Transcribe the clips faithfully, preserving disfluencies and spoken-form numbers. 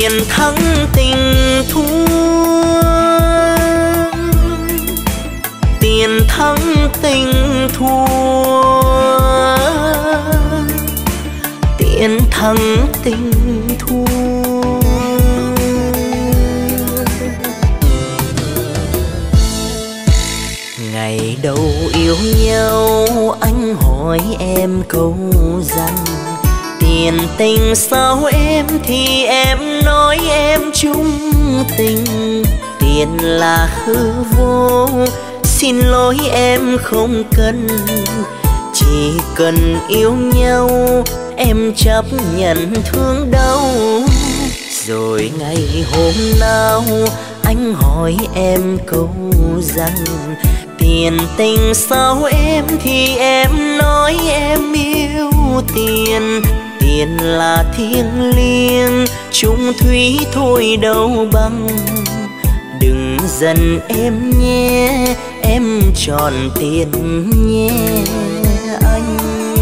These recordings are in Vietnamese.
Tiền thắng tình thua, tiền thắng tình thua, tiền thắng tình thua. Ngày đầu yêu nhau anh hỏi em câu rằng tiền tình sao em, thì em nói em chung tình. Tiền là hư vô, xin lỗi em không cần, chỉ cần yêu nhau em chấp nhận thương đau. Rồi ngày hôm nào anh hỏi em câu rằng tiền tình sao em, thì em nói em yêu tiền. Tiền là thiêng liêng, chung thủy thôi đâu bằng. Đừng giận em nhé, em chọn tiền nhé anh.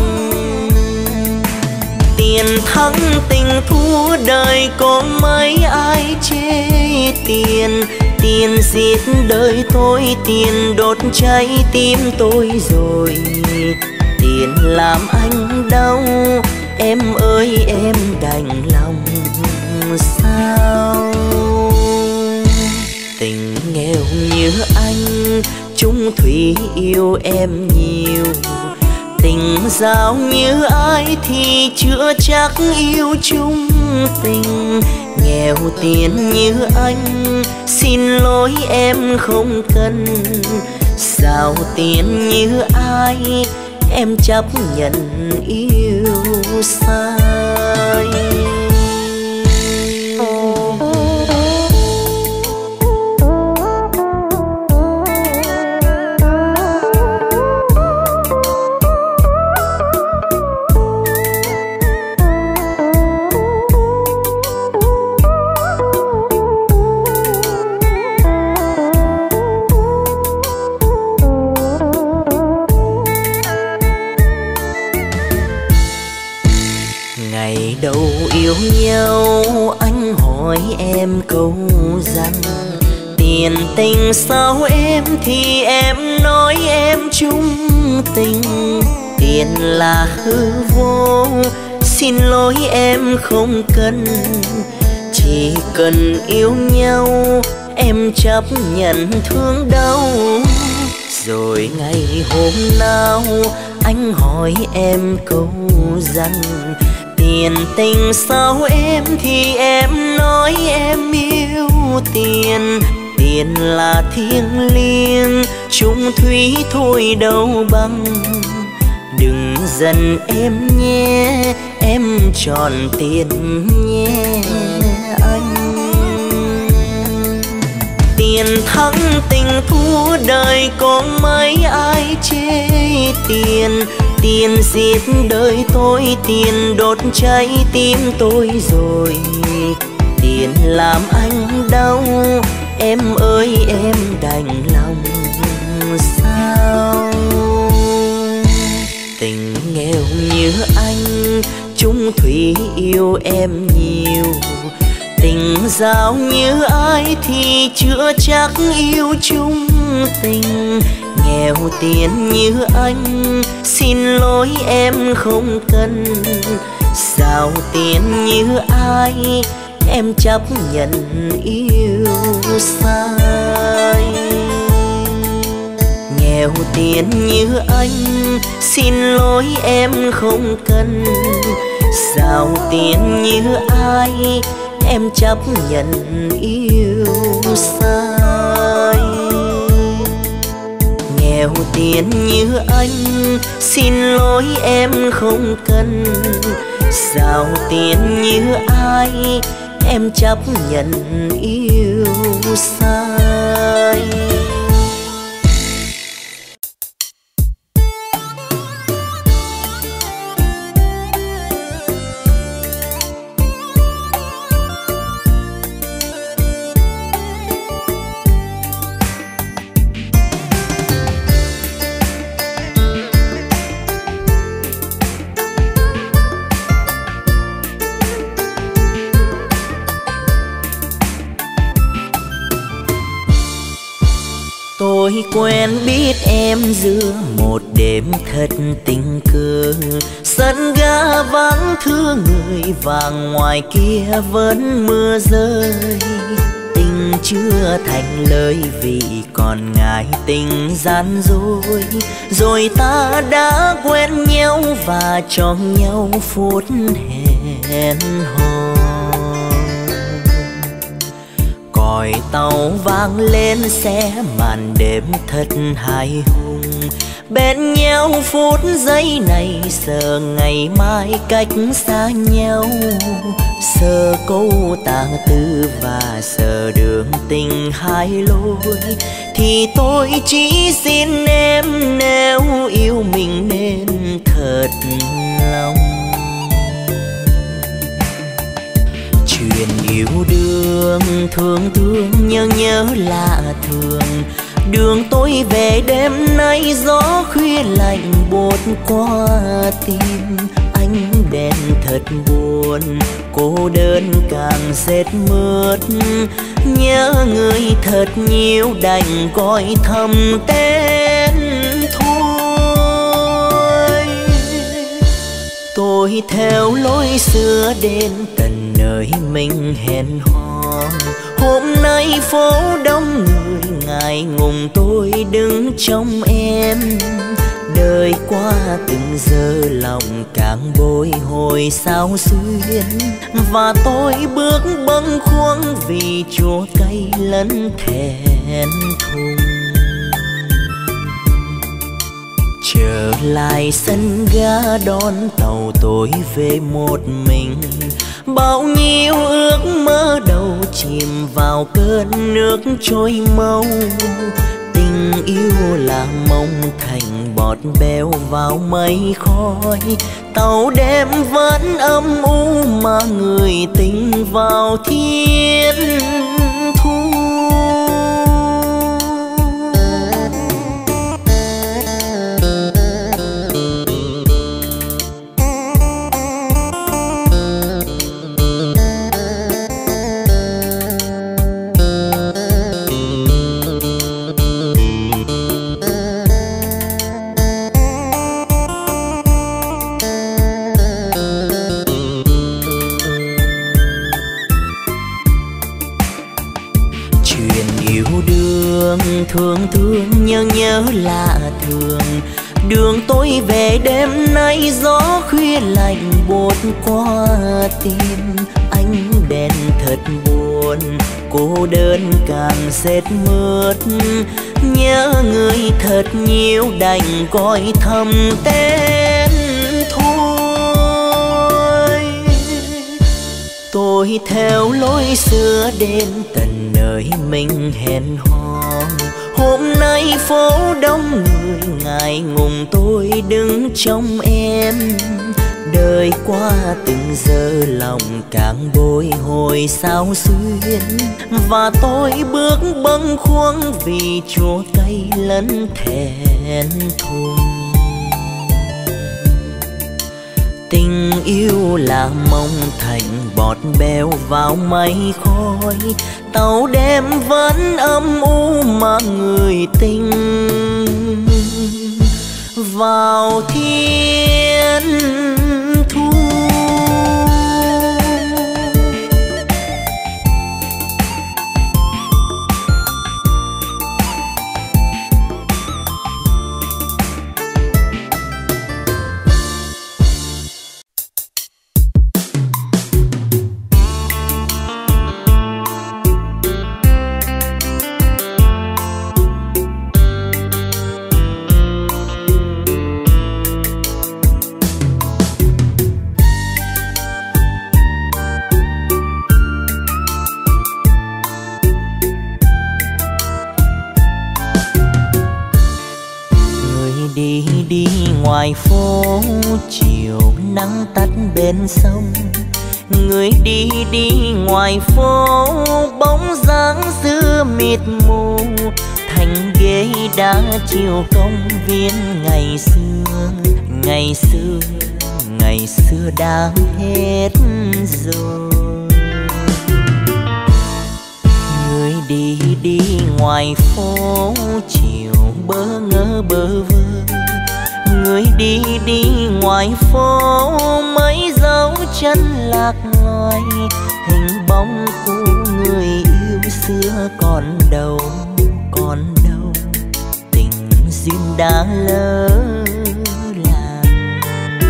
Tiền thắng tình thua, đời có mấy ai chê tiền. Tiền giết đời tôi, tiền đốt cháy tim tôi rồi. Tiền làm anh đau, em ơi em đành lòng sao. Tình nghèo như anh, chung thủy yêu em nhiều. Tình giao như ai thì chưa chắc yêu chung tình. Nghèo tiền như anh, xin lỗi em không cần. Giàu tiền như ai, em chấp nhận yêu sai. Đầu yêu nhau anh hỏi em câu rằng tiền tình sao em, thì em nói em chung tình. Tiền là hư vô, xin lỗi em không cần, chỉ cần yêu nhau em chấp nhận thương đau. Rồi ngày hôm nào anh hỏi em câu rằng tiền tình sao em, thì em nói em yêu tiền. Tiền là thiêng liêng, chung thủy thôi đâu bằng. Đừng giận em nhé, em chọn tiền nhé anh. Tiền thắng tình thua, đời có mấy ai chê tiền. Tiền giết đời tôi, tiền đốt cháy tim tôi rồi. Tiền làm anh đau, em ơi em đành lòng sao. Tình nghèo như anh, chung thủy yêu em nhiều. Tình giao như ai thì chưa chắc yêu chung tình. Nghèo tiền như anh, xin lỗi em không cần. Giàu tiền như ai, em chấp nhận yêu sai. Nghèo tiền như anh, xin lỗi em không cần. Giàu tiền như ai, em chấp nhận yêu sai. Nghèo tiền như anh, xin lỗi em không cần. Giàu tiền như ai, em chấp nhận yêu sai. quen biết em giữa một đêm thật tình cờ. Sân ga vắng thưa người và ngoài kia vẫn mưa rơi. Tình chưa thành lời vì còn ngại tình gian dối. Rồi ta đã quen nhau và cho nhau phút hẹn hò. Còi tàu vang lên xe màn đêm thật hài hùng. Bên nhau phút giây này sợ ngày mai cách xa nhau. Sợ câu tà tư và sợ đường tình hai lối. Thì tôi chỉ xin em nếu yêu mình nên thật lòng. Chuyện yêu đương thương thương nhớ nhớ lạ thường. Đường tôi về đêm nay gió khuya lạnh buốt qua tim. Ánh đèn thật buồn, cô đơn càng rét mướt. Nhớ người thật nhiều đành gọi thầm tên thôi. Tôi theo lối xưa đến tận nơi mình hẹn hò. Hôm nay phố đông người ngại ngùng tôi đứng trong em. Đời qua từng giờ lòng càng bồi hồi sao xuyên. Và tôi bước bâng khuâng vì chua cay lẫn thẹn thùng. Trở lại sân ga đón tàu tôi về một mình. Bao nhiêu ước mơ đầu chìm vào cơn nước trôi mau. Tình yêu là mong thành bọt bèo vào mây khói. Tàu đêm vẫn âm u mà người tình vào thiên thu. Thương thương nhớ nhớ lạ thường. Đường tôi về đêm nay gió khuya lạnh buốt qua tim. Ánh đèn thật buồn, cô đơn càng rét mướt. Nhớ người thật nhiều đành gọi thầm tên thôi. Tôi theo lối xưa đến tận nơi mình hẹn hò. Hôm nay phố đông người ngại ngùng tôi đứng trong em. Đời qua từng giờ lòng càng bồi hồi sao xuyên. Và tôi bước bâng khuâng vì chua cay lẫn thẹn thùng. Tình yêu là mong thành bọt bèo vào mây khói. Tàu đêm vẫn âm u mà người tình vào thiên thu. Ngoài phố chiều nắng tắt bên sông. Người đi đi ngoài phố bóng dáng xưa mịt mù. Thành ghế đá chiều công viên ngày xưa. Ngày xưa, ngày xưa đã hết rồi. Người đi đi ngoài phố chiều bơ ngơ bơ vơ, người đi đi ngoài phố mấy dấu chân lạc loài, hình bóng của người yêu xưa còn đâu còn đâu, tình duyên đã lỡ làng.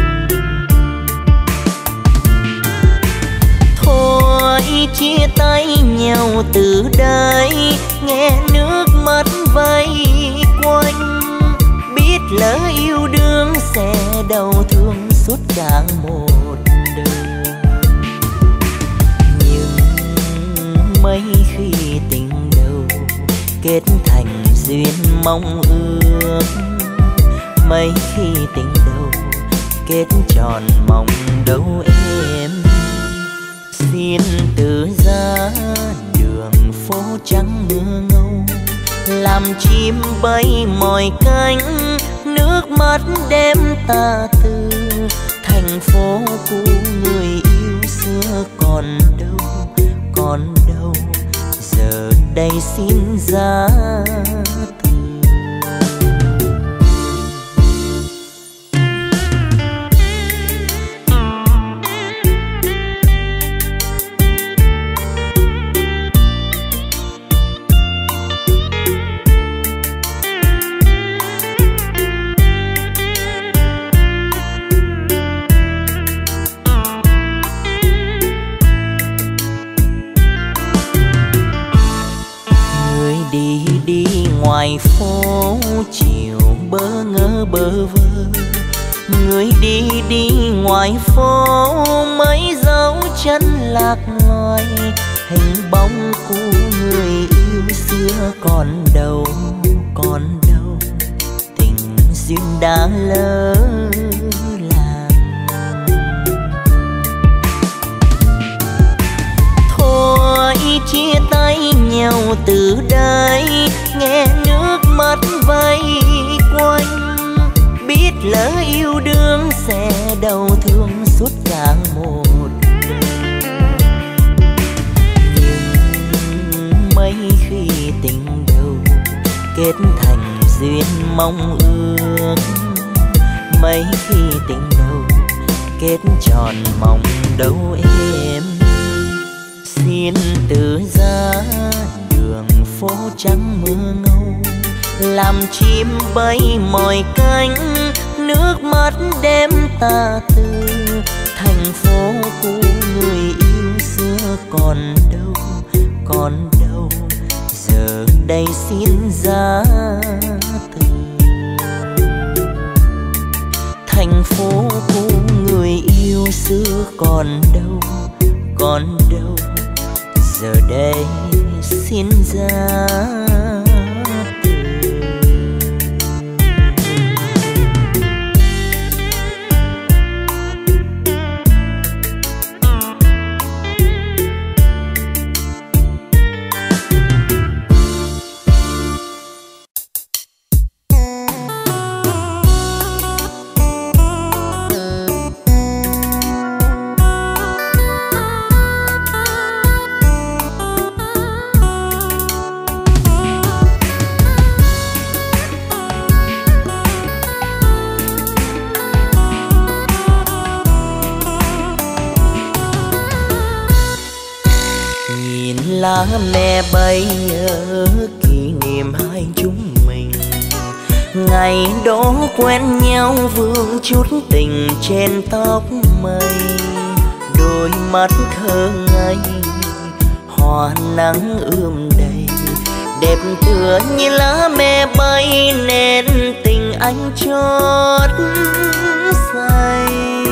Thôi chia tay nhau từ đây, nghe nước mắt vây quanh, biết lỡ yêu đương sẽ đau thương suốt cả một đời. Nhưng mấy khi tình đầu kết thành duyên mong ước, mấy khi tình đầu kết tròn mong đâu em. Xin từ ra đường phố trắng mưa ngâu, làm chim bay mỏi cánh, nước mắt đem ta từ thành phố của người yêu xưa còn đâu còn đâu, giờ đây xin ra từ. Ngoài phố chiều bơ ngơ bơ vơ, người đi đi ngoài phố mấy dấu chân lạc loài, hình bóng của người yêu xưa còn đâu còn đâu, tình duyên đã lỡ làng. Thôi chia tay nhau từ đây, nghe nước mắt vây quanh, biết lỡ yêu đương sẽ đau thương suốt cả một đời. Nhưng mấy khi tình đầu kết thành duyên mong ước, mấy khi tình đầu kết tròn mong đâu em. Xin từ ra đường phố trắng mưa ngâu, làm chim bay mỏi cánh, nước mắt đem ta từ thành phố của người yêu xưa còn đâu còn đâu, giờ đây xin ra từ. Thành phố của người yêu xưa còn đâu còn đâu, giờ đây xin ra. Lá me bay nhớ kỷ niệm hai chúng mình, ngày đó quen nhau vương chút tình trên tóc mây, đôi mắt thơ ngây hoa nắng ươm đầy, đẹp tựa như lá me bay nên tình anh chót say.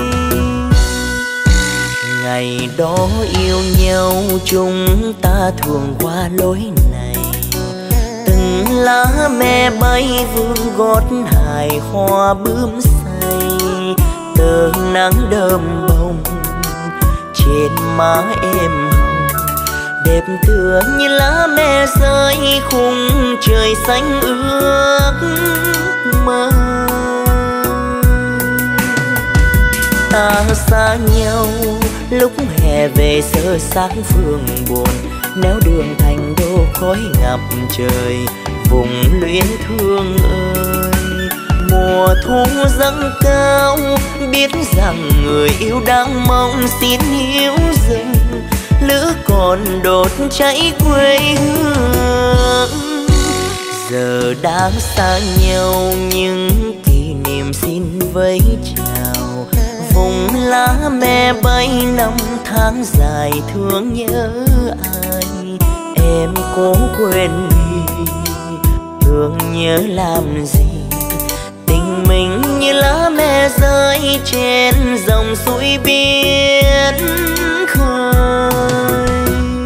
Ngày đó yêu nhau chúng ta thường qua lối này, từng lá me bay vương gót hài hoa bướm say, tờ nắng đơm bông trên má em hồng, đẹp tựa như lá me rơi khung trời xanh ước mơ. Ta xa nhau lúc hè về sơ sáng phương buồn, Nếu đường thành đô khói ngập trời, vùng luyến thương ơi. Mùa thu dâng cao, biết rằng người yêu đang mong xin hiếu dừng. Lửa còn đốt cháy quê hương, giờ đang xa nhau nhưng kỷ niệm xin vẫy chào. Vùng lá me bay năm tháng dài thương nhớ ai. Em cố quên đi, thương nhớ làm gì. Tình mình như lá me rơi trên dòng suối biển khơi.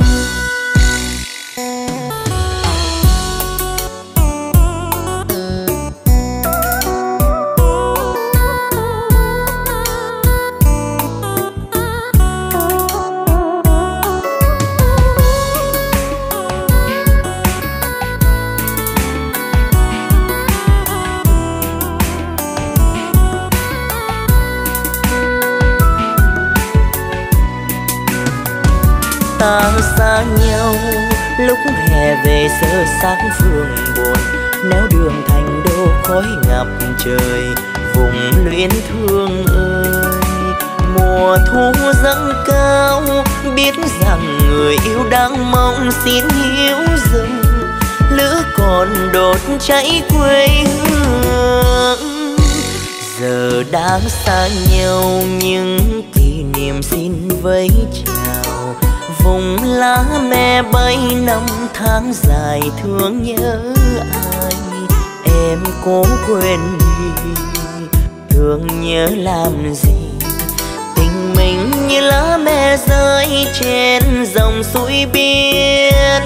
Ta xa nhau lúc hè về giờ sáng phương buồn. Nếu đường thành đô khói ngập trời, vùng luyến thương ơi. Mùa thu dâng cao, biết rằng người yêu đang mong xin hiếu dừng. Lửa còn đốt cháy quê hương, giờ đang xa nhau nhưng kỷ niệm xin vẫy chào. Vùng lá me bay năm tháng dài thương nhớ ai. Em cố quên đi, thương nhớ làm gì. Tình mình như lá me rơi trên dòng suối biển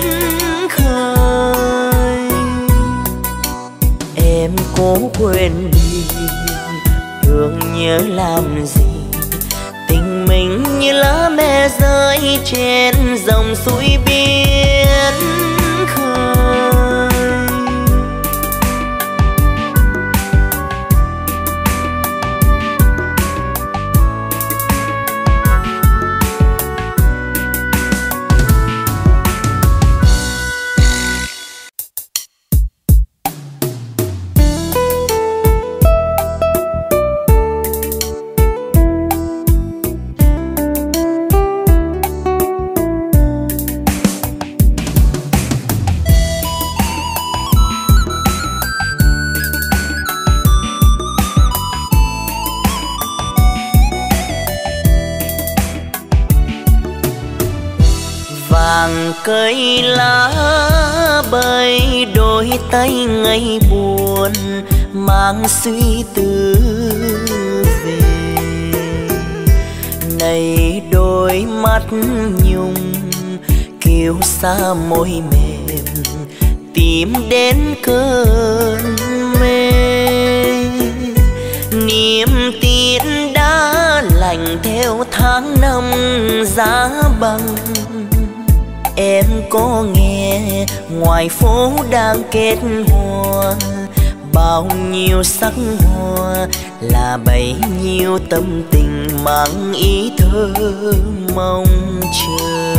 khơi. Em cố quên đi, thương nhớ làm gì. Tình mình như lá me rơi trên dòng suối biển khơi. Cây lá bay đôi tay ngày buồn, mang suy tư về. Này đôi mắt nhung kiêu xa môi mềm, tìm đến cơn mê. Niềm tin đã lạnh theo tháng năm giá băng. Em có nghe ngoài phố đang kết hoa, bao nhiêu sắc hoa là bấy nhiêu tâm tình mang ý thơ mong chờ.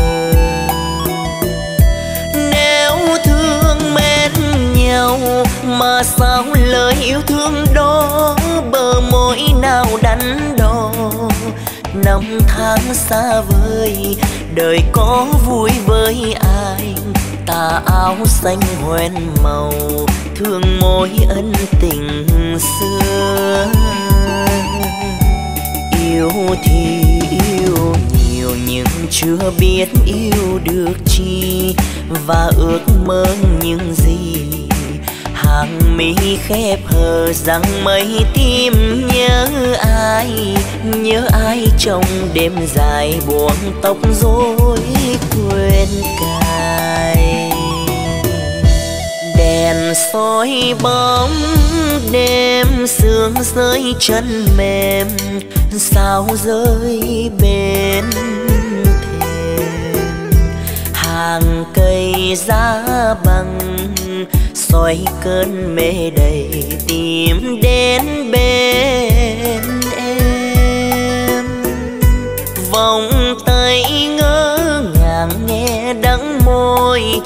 Nếu thương mến nhau mà sao lời yêu thương đó bờ môi nào đắn đo. Năm tháng xa vời, đời có vui với ai. Tà áo xanh hoen màu, thương mối ân tình xưa. Yêu thì yêu nhiều nhưng chưa biết yêu được chi, và ước mơ những gì. Hàng mi khép hờ rằng mấy tim nhớ ai, nhớ ai trong đêm dài buông tóc rối quên cài. Đèn soi bóng đêm sương rơi chân mềm, sao rơi bên thềm. Hàng cây giá bằng soi cơn mê đầy tìm đến bên em. Vòng tay ngỡ ngàng nghe đắng môi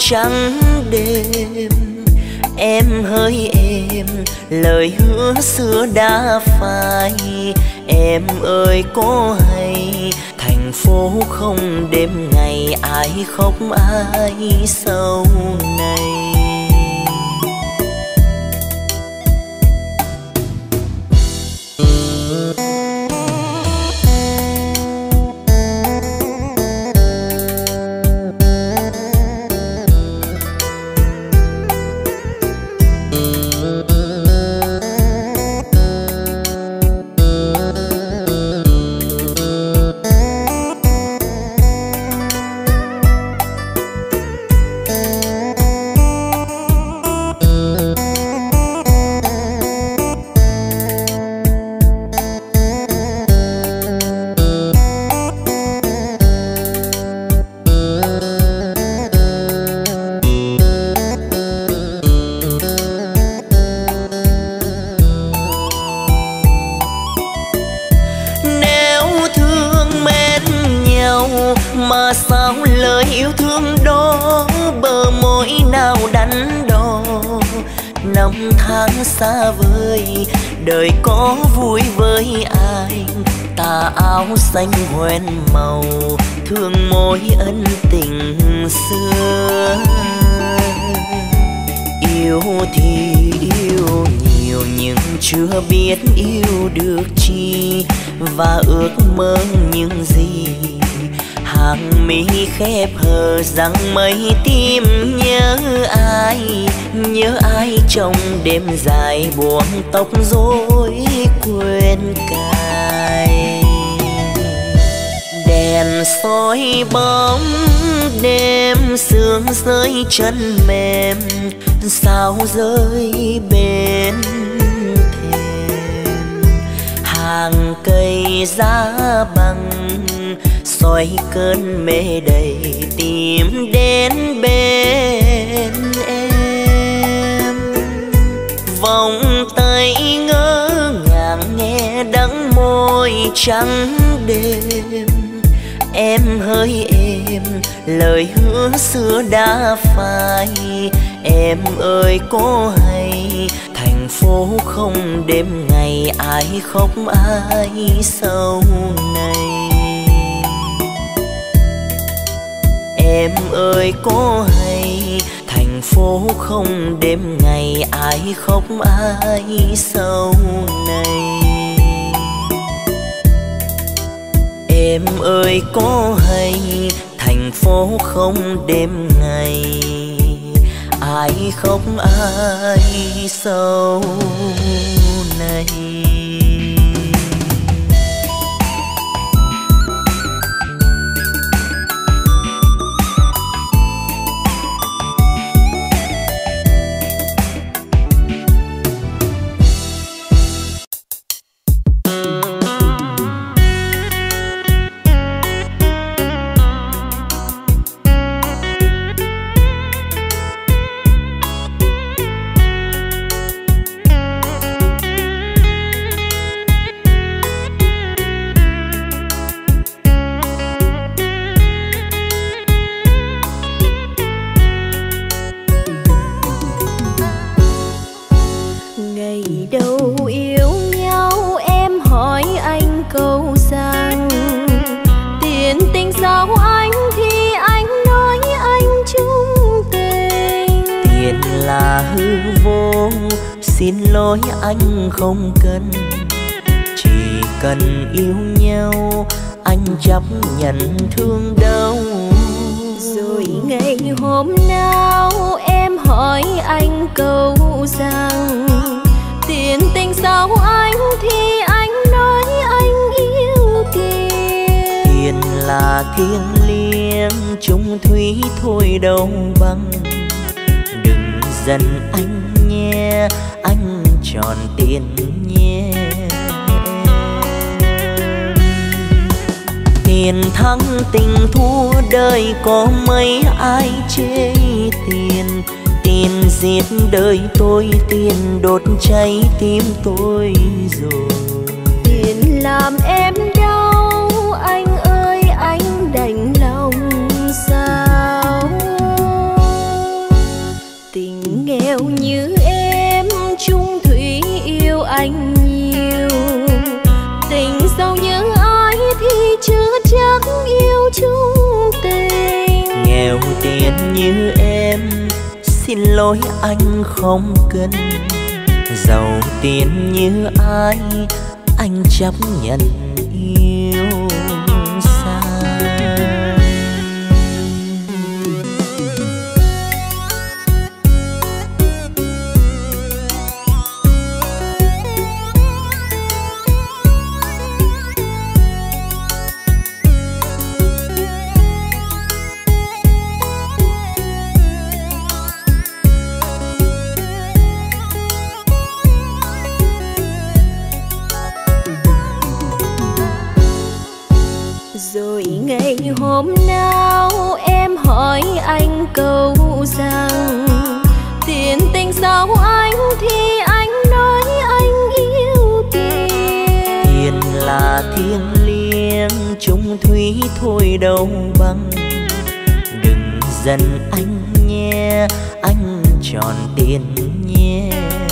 trắng đêm. Em hỡi em, lời hứa xưa đã phai. Em ơi có hay thành phố không đêm ngày ai khóc ai sau này. Mà sao lời yêu thương đó bờ môi nào đắn đo. Năm tháng xa vời đời có vui với ai. Tà áo xanh hoen màu thương mối ân tình xưa. Yêu thì yêu nhiều nhưng chưa biết yêu được chi. Và ước mơ những gì hàng mi khép hờ rằng mấy tim nhớ ai. Nhớ ai trong đêm dài buông tóc rối quên cài. Đèn soi bóng đêm sương rơi chân mềm. Sao rơi bên thềm. Hàng cây giá bằng soi cơn mê đầy tìm đến bên em. Vòng tay ngỡ ngàng nghe đắng môi trắng đêm. Em hỡi em, lời hứa xưa đã phai. Em ơi có hay thành phố không đêm ngày ai khóc ai sau này. Em ơi có hay thành phố không đêm ngày ai khóc ai sau này. Em ơi có hay thành phố không đêm ngày ai khóc ai sau này. Xin lỗi anh không cần, chỉ cần yêu nhau anh chấp nhận thương đau. Rồi ngày hôm nào em hỏi anh câu rằng tiền tình sao anh thì anh nói anh yêu tiền. Tiền là thiêng liêng chung thủy thôi đâu bằng. Đừng giận anh nhé, anh tròn tiền nhé. Tiền thắng tình thua đời có mấy ai chê tiền. Tiền giết đời tôi, tiền đốt cháy tim tôi rồi. Tiền làm em đau anh ơi, anh đành lòng sao. như em, xin lỗi anh không cần. Giàu tiền như ai, anh chấp nhận yêu sai. Rồi ngày hôm nào em hỏi anh câu rằng tiền tình sao anh, thì anh nói anh yêu tiền. Tiền là thiêng liêng, chung thủy thôi đâu bằng. Đừng giận anh nhé, anh tròn tiền nhé.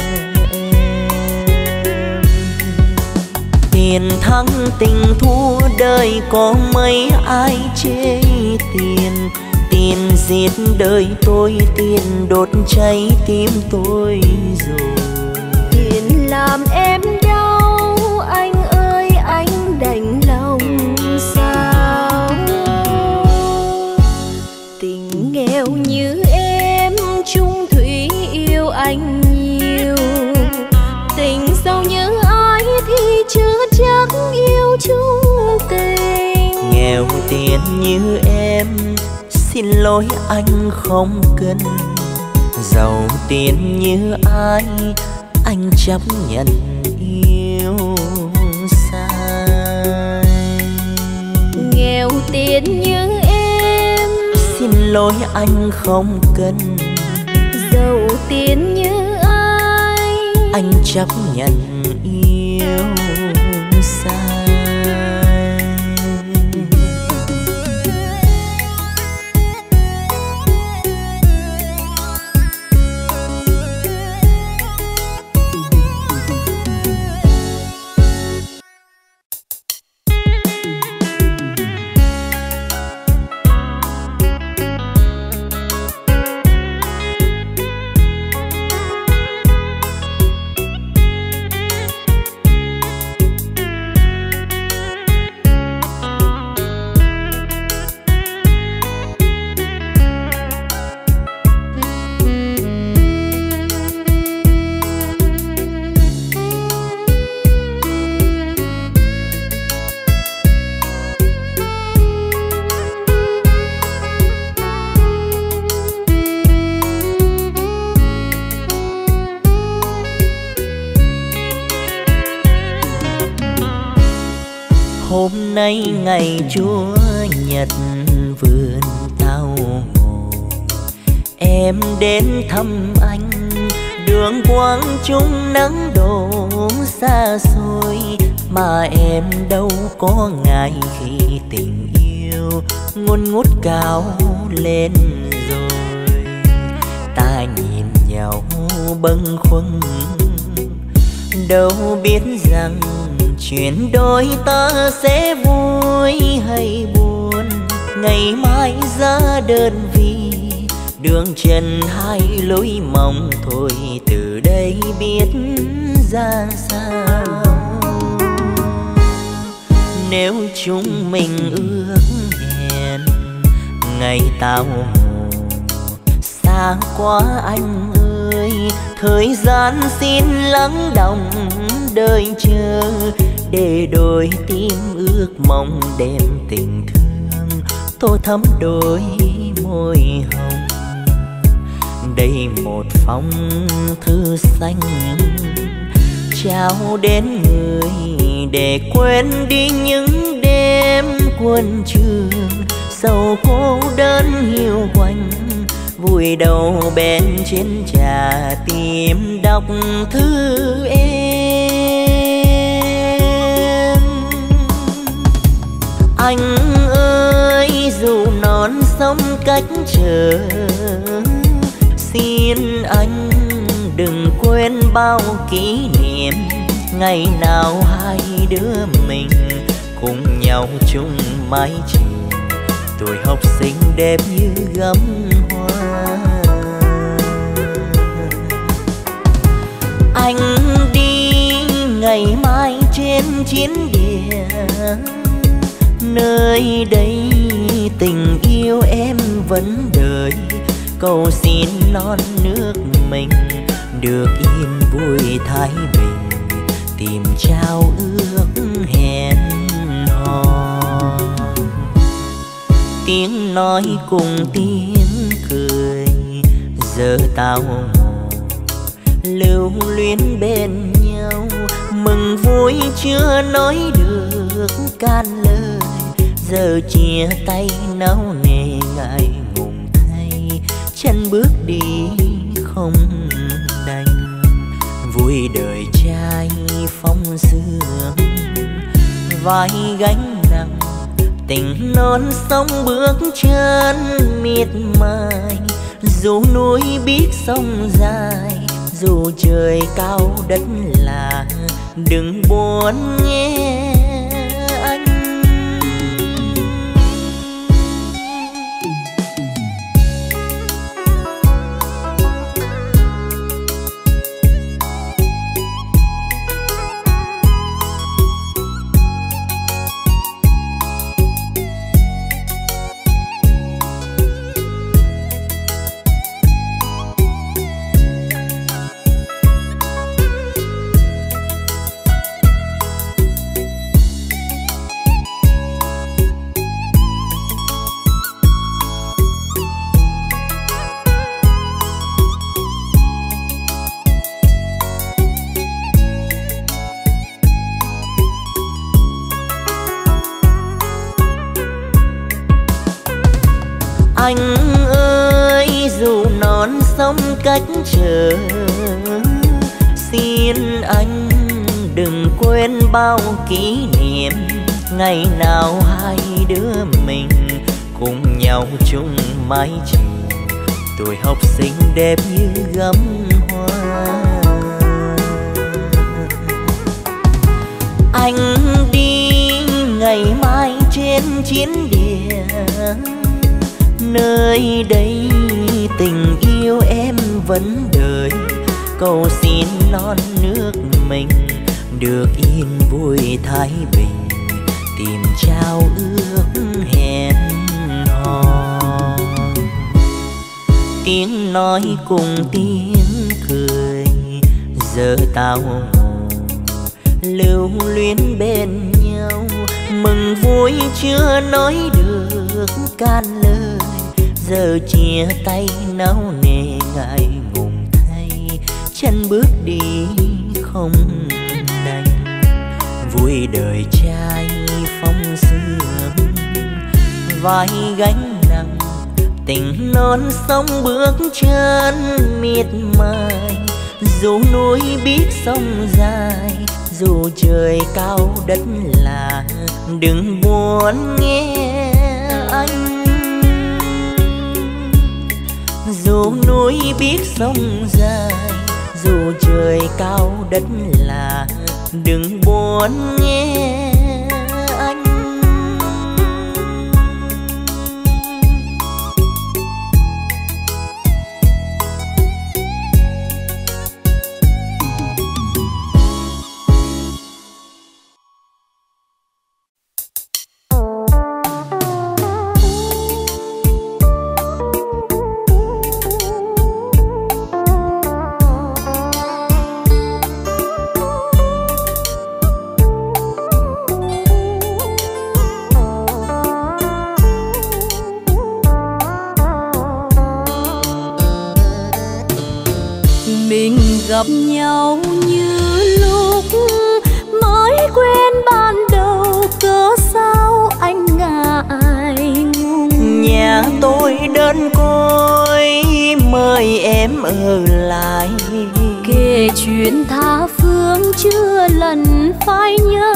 Tiền thắng tình thua đời, có mấy ai chê tiền. Tiền giết đời tôi, tiền đốt cháy tim tôi rồi. Tiền làm em đau, anh ơi anh đành lòng sao. Tình nghèo như em, chung thủy yêu anh nhiều. Tình giàu như ai thì chưa chắc yêu chung tình. Nghèo tiền như em, xin lỗi anh không cần. Giàu tiền như ai, anh chấp nhận yêu sai. Nghèo tiền như em, xin lỗi anh không cần. giàu tiền như ai, anh chấp nhận yêu sai. Hôm nay ngày Chúa Nhật vườn tao ngồi, em đến thăm anh, đường quang trung nắng đổ xa xôi. Mà em đâu có ngại khi tình yêu ngôn ngút cao lên rồi. Ta nhìn nhau bâng khuâng, đâu biết rằng chuyện đôi ta sẽ vui hay buồn. Ngày mai ra đơn vị, đường trần hai lối mong thôi, từ đây biết ra sao. Nếu chúng mình ước hẹn ngày tao ngủ, xa quá anh ơi, thời gian xin lắng đọng đời chờ, để đôi tim ước mong đem tình thương tô thắm đôi môi hồng. Đây một phong thư xanh trao đến người, để quên đi những đêm quân trường sầu cô đơn hiu quạnh. Vùi đầu bên trên trà tìm đọc thư em. Anh ơi dù non sông cách trở, xin anh đừng quên bao kỷ niệm. Ngày nào hai đứa mình cùng nhau chung mái trường, tuổi học sinh đẹp như gấm hoa. Anh đi ngày mai trên chiến địa, nơi đây tình yêu em vẫn đợi. Cầu xin non nước mình được yên vui thái bình, tìm trao ước hẹn hò. Tiếng nói cùng tiếng cười giờ tao ngồi lưu luyến bên nhau. Mừng vui chưa nói được can lời, giờ chia tay náo nề ngại ngùng thay. Chân bước đi không đành, vui đời trai phong sương vai gánh nặng. Tình non sông bước chân miệt mài, dù núi biết sông dài, dù trời cao đất lạ, đừng buồn nhé anh. Anh ơi dù non sông cách trở, xin anh đừng quên bao kỷ niệm. Ngày nào hai đứa mình cùng nhau chung mái trường, tuổi học sinh đẹp như gấm hoa. Anh đi ngày mai trên chiến địa, nơi đây tình yêu em vẫn đợi. Cầu xin non nước mình được yên vui thái bình, tìm trao ước hẹn hò. Tiếng nói cùng tiếng cười giờ tao ngồi lưu luyến bên nhau. Mừng vui chưa nói được can lời, giờ chia tay náo nề ngại ngùng thay. Chân bước đi không đành, vui đời trai phong sương vai gánh nặng. Tình non sông bước chân miệt mài, dù núi biết sông dài, dù trời cao đất lạ, đừng buồn nghe anh. Dù núi biết sông dài, dù trời cao đất lạ, đừng buồn nghe anh. Gặp nhau như lúc mới quen ban đầu, cớ sao anh ngại ngùng. Nhà tôi đơn côi mời em ở lại, kể chuyện tha phương chưa lần phải nhớ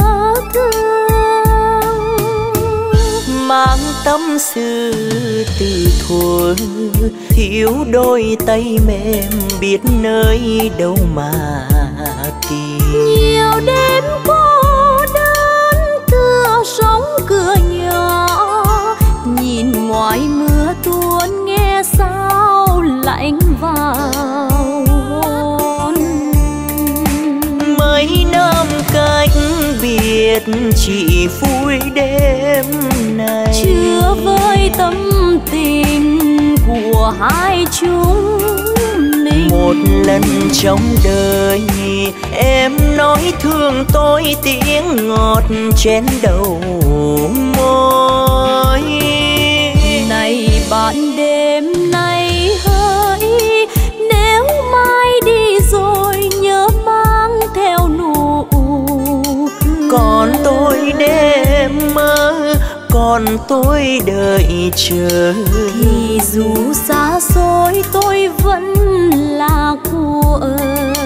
thương. Mang tâm sự từ thuở, thiếu đôi tay mềm biết nơi đâu mà tìm. Nhiều đêm cô đơn tựa sóng cửa nhỏ, nhìn ngoài mưa tuôn nghe xa biệt chỉ vui đêm này. Chưa với tâm tình của hai chúng mình. Một lần trong đời em nói thương tôi tiếng ngọt trên đầu môi. Này bạn đêm nay hỡi, nếu mai đi rồi nhớ mang theo nụ cười. Còn tôi đêm mơ, còn tôi đợi chờ. Thì dù xa xôi tôi vẫn là của người.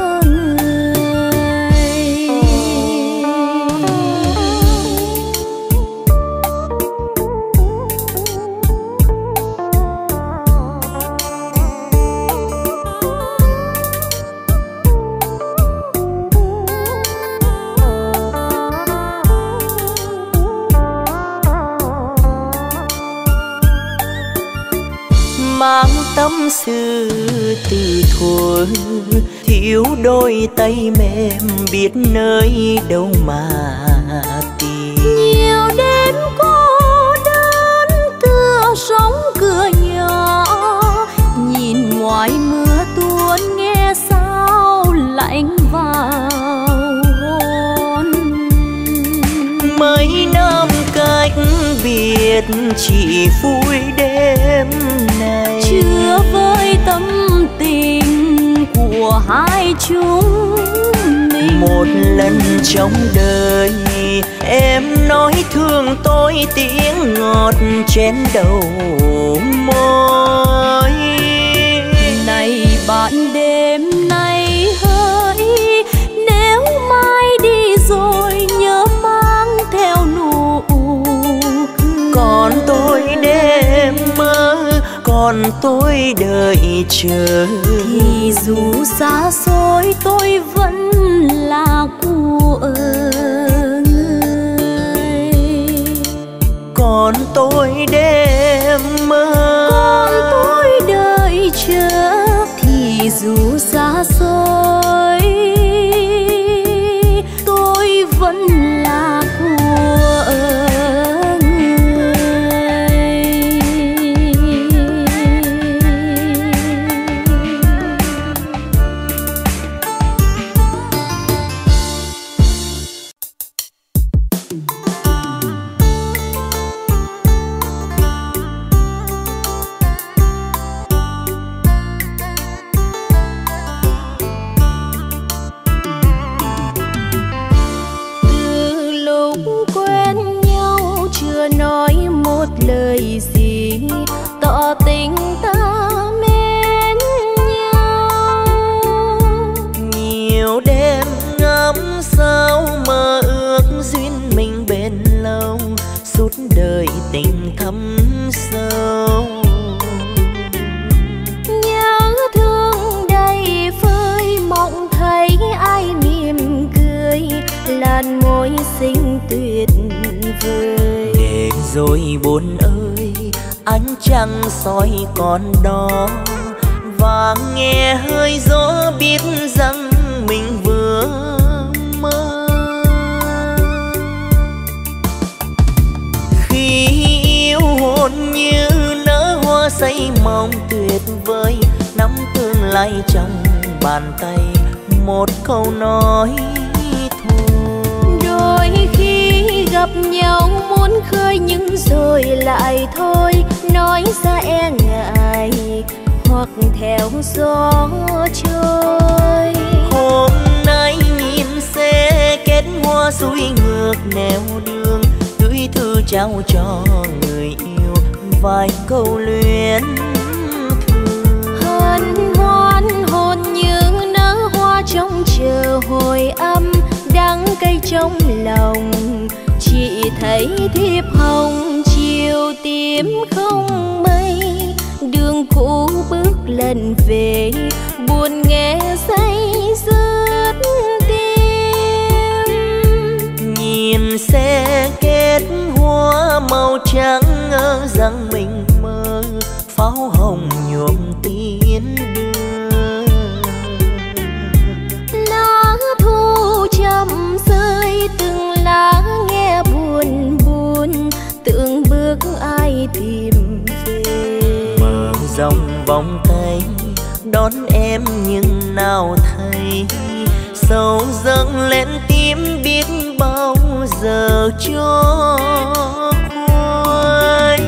Mang tâm sự từ thuở, thiếu đôi tay mềm biết nơi đâu mà tìm. Nhiều đêm cô đơn tựa sóng cửa nhỏ, nhìn ngoài mưa tuôn nghe sao lạnh vào hồn. Mấy năm cách biệt chỉ vui đêm này. Chưa với tâm tình của hai chúng mình. Một lần trong đời em nói thương tôi tiếng ngọt trên đầu môi. Này bạn đêm nay hỡi, nếu mai đi rồi nhớ mang theo nụ cười. Còn tôi đêm mơ, còn tôi đợi chờ. Thì dù xa xôi tôi vẫn là của người. Còn tôi đêm mơ, còn tôi đợi chờ. Thì dù xa xôi tôi vẫn là của người. Lời gì tỏ tình ta mến nhau. Nhiều đêm ngắm sao mơ ước duyên mình bền lâu, suốt đời tình thâm sâu. Nhớ thương đầy vơi, mộng thấy ai mỉm cười, làn môi xinh tuyệt vời. Để rồi buồn ơi, ánh trăng soi con đó, và nghe hơi gió biết rằng mình vừa mơ. Khi yêu hồn như nở hoa say mong tuyệt vời, nắm tương lai trong bàn tay, một câu nói thôi. Đôi khi gặp nhau muốn khơi nhưng rồi lại thôi, nói ra e ngại hoặc theo gió trôi. Hôm nay nhìn xe kết hoa xuôi ngược nẻo đường, gửi thư trao cho người yêu vài câu luyến thương. Hân hoan hồn như nở hoa trong chờ hồi âm, đắng cay trong lòng chỉ thấy thiệp hồng chiều tím không mây. Đường cũ bước lần về buồn nghe say rớt tim. Nhìn xe kết hoa màu trắng ngỡ rằng mình mơ, pháo hồng nhuộm tiến đưa. Lá thu chậm rơi từng lá vòng tay đón em nhưng nào thấy sầu dâng lên tím biết bao giờ cho khuây.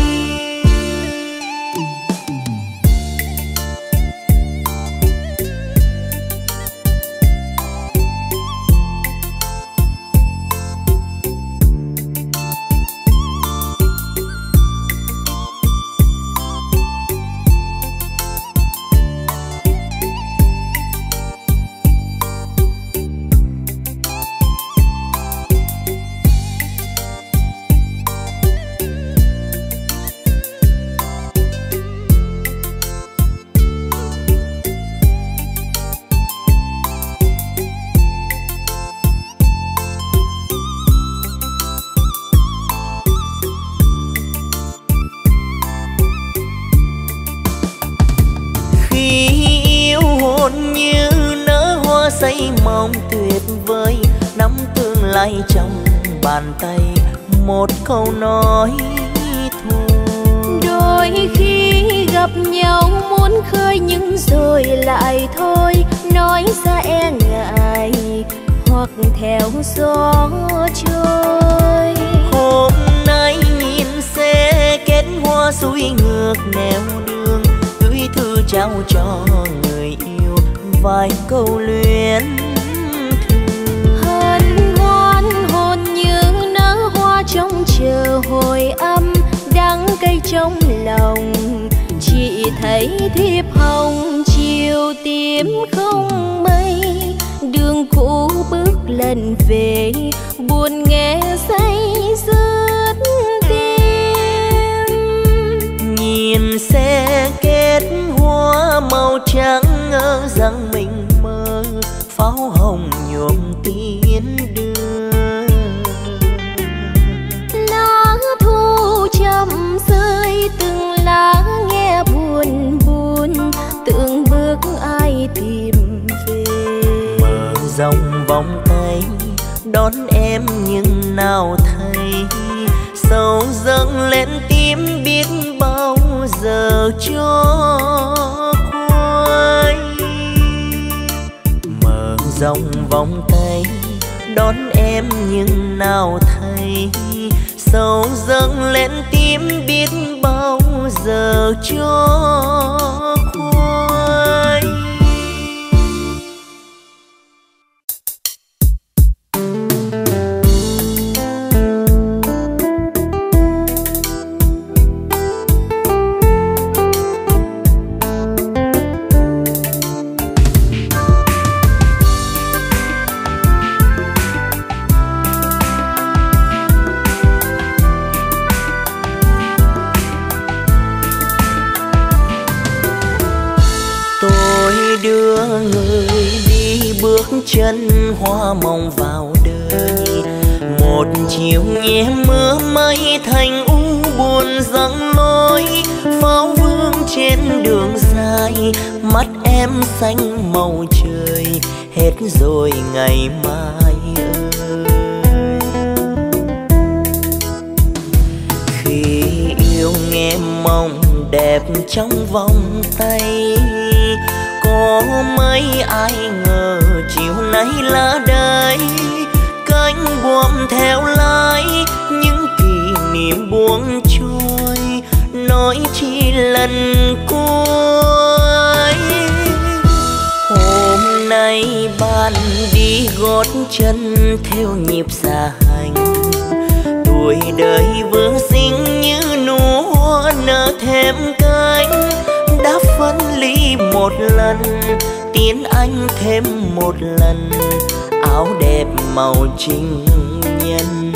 Say mong tuyệt vời nắm tương lai trong bàn tay một câu nói thôi. Đôi khi gặp nhau muốn khơi nhưng rồi lại thôi, nói ra e ngại hoặc theo gió trôi. Hôm nay nhìn xe kết hoa xuôi ngược nẻo đường, gửi thư trao cho người yêu vài câu luyến thương. Hân hoan hồn như nở hoa trong chờ hồi âm, đắng cay trong lòng chỉ thấy thiệp hồng chiều tím không mây. Đường cũ bước lần về buồn nghe say rớt tim. Nhìn xe kết hoa màu trắng ngỡ rằng mình mơ, pháo hồng nhuộm tiến đưa. Lá thu chậm rơi từng lá nghe buồn buồn, tưởng bước ai tìm về. Mở rộng vòng tay đón em nhưng nào thấy sầu dâng lên tím biết bao giờ cho khuây. Mở rộng vòng tay đón em nhưng nào thấy sầu dâng lên tím biết bao giờ cho khuây. Đưa người đi bước chân hoa mộng vào đời. Một chiều nhẹ mưa mây thành u buồn giăng lối, pháo vương trên đường dài mắt em xanh màu trời. Hết rồi ngày mai ơi, khi yêu nghe mong đẹp trong vòng tay. Có mấy ai ngờ chiều nay là đây, cánh buồm theo lái những kỷ niệm buông trôi, nói chi lần cuối. Hôm nay bạn đi gót chân theo nhịp xa hành, tuổi đời vương xinh như nụ hoa nở thêm cánh. Đã phân ly một lần, tiến anh thêm một lần, áo đẹp màu trinh nhân.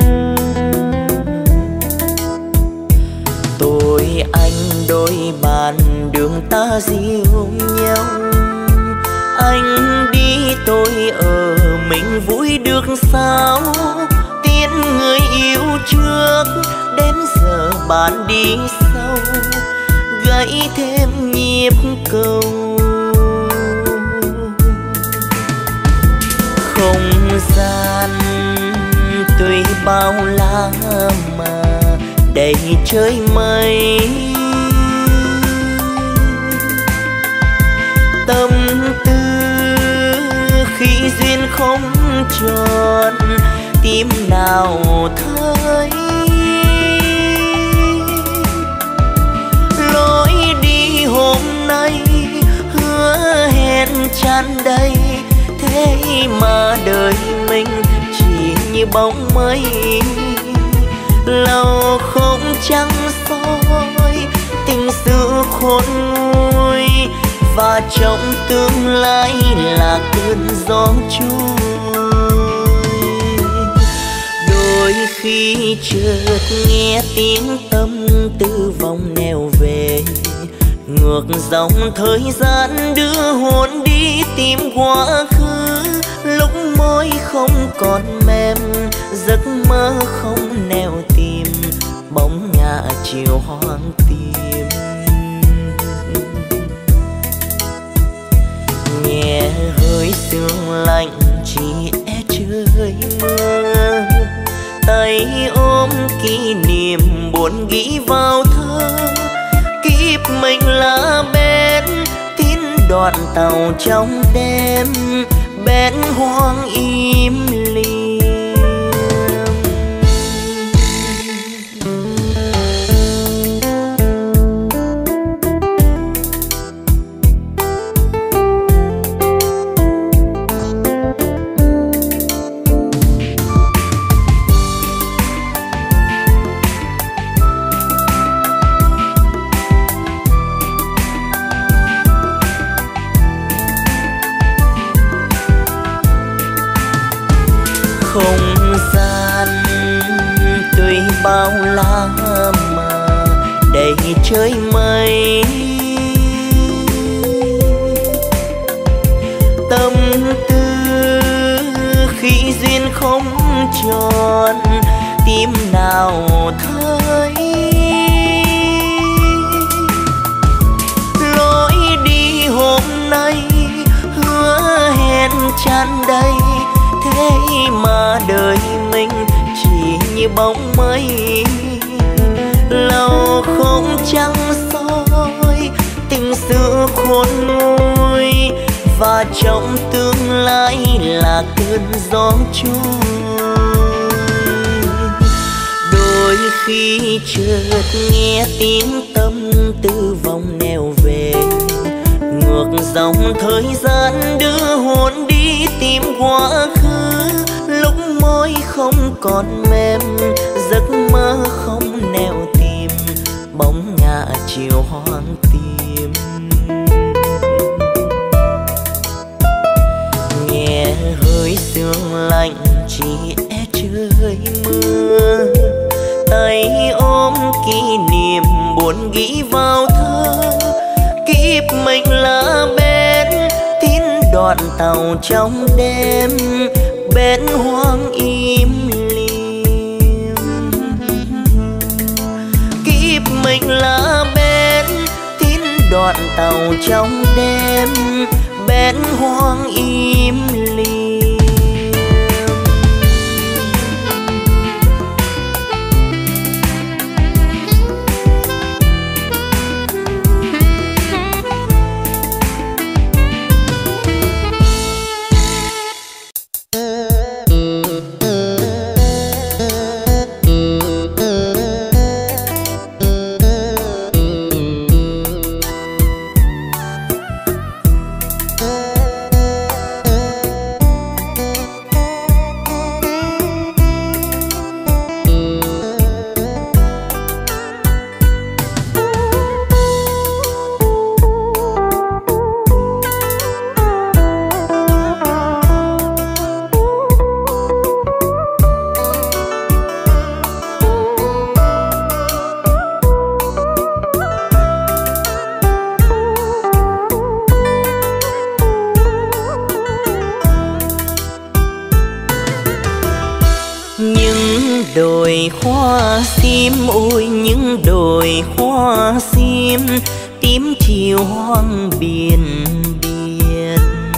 Tôi anh đôi bàn đường ta dìu nhau, anh đi tôi ở mình vui được sao. Tiến người yêu trước đến giờ bạn đi sau, gãy thêm nhịp cầu. Không gian tuy bao la mà đầy trời mây, tư khi duyên không tròn, tim nào thấy lối đi hôm nay hứa hẹn tràn đầy, thế mà đời mình chỉ như bóng mây, lâu không trăng soi tình sự khôn nguôi, và trong tương lai là cơn gió trôi. Đôi khi chợt nghe tiếng tâm tư vòng neo về, ngược dòng thời gian đưa hồn đi tìm quá khứ, lúc môi không còn mềm, giấc mơ không neo tìm, bóng ngả chiều hoang tim. Nghe hơi sương lạnh chỉ e trời mưa, tay ôm kỷ niệm buồn nghĩ vào thơ, kiếp mình là bên tin đoạn tàu trong đêm, bên hoang im lìm. Không gian tuy bao la mà đầy trời mây, tâm tư khi duyên không tròn, tim nào thấy lối đi hôm nay hứa hẹn tràn đầy, thế mà đời mình chỉ như bóng mây, lâu không trăng soi tình sự khôn nguôi, và trong tương lai là cơn gió trôi. Đôi khi chợt nghe tiếng tâm tư vòng neo về, ngược dòng thời gian đưa hồn đi tìm quá khứ, lúc môi không còn mềm, giấc mơ không neo tìm, bóng ngả chiều hoang tim. Nghe hơi sương lạnh chỉ e trời mưa, tay ôm kỷ niệm buồn nghĩ vào thơ, kiếp mình là bên tin đoạn tàu trong đêm, bên hoang im lìm. Kiếp mình là bên tin đoạn tàu trong đêm, bên hoang im lìm. Đồi hoa sim ôi những đồi hoa sim, tím chiều hoang biển biệt.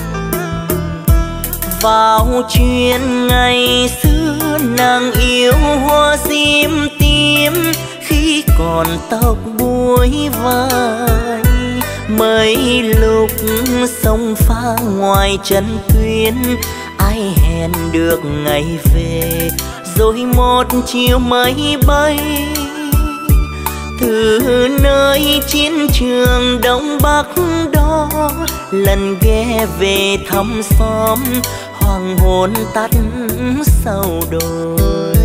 Vào chuyện ngày xưa nàng yêu hoa sim tím, khi còn tóc búi vai mấy lúc sông pha ngoài chân tuyến, ai hẹn được ngày về, rồi một chiều máy bay từ nơi chiến trường Đông Bắc đó, lần ghé về thăm xóm hoàng hôn tắt sau đồi.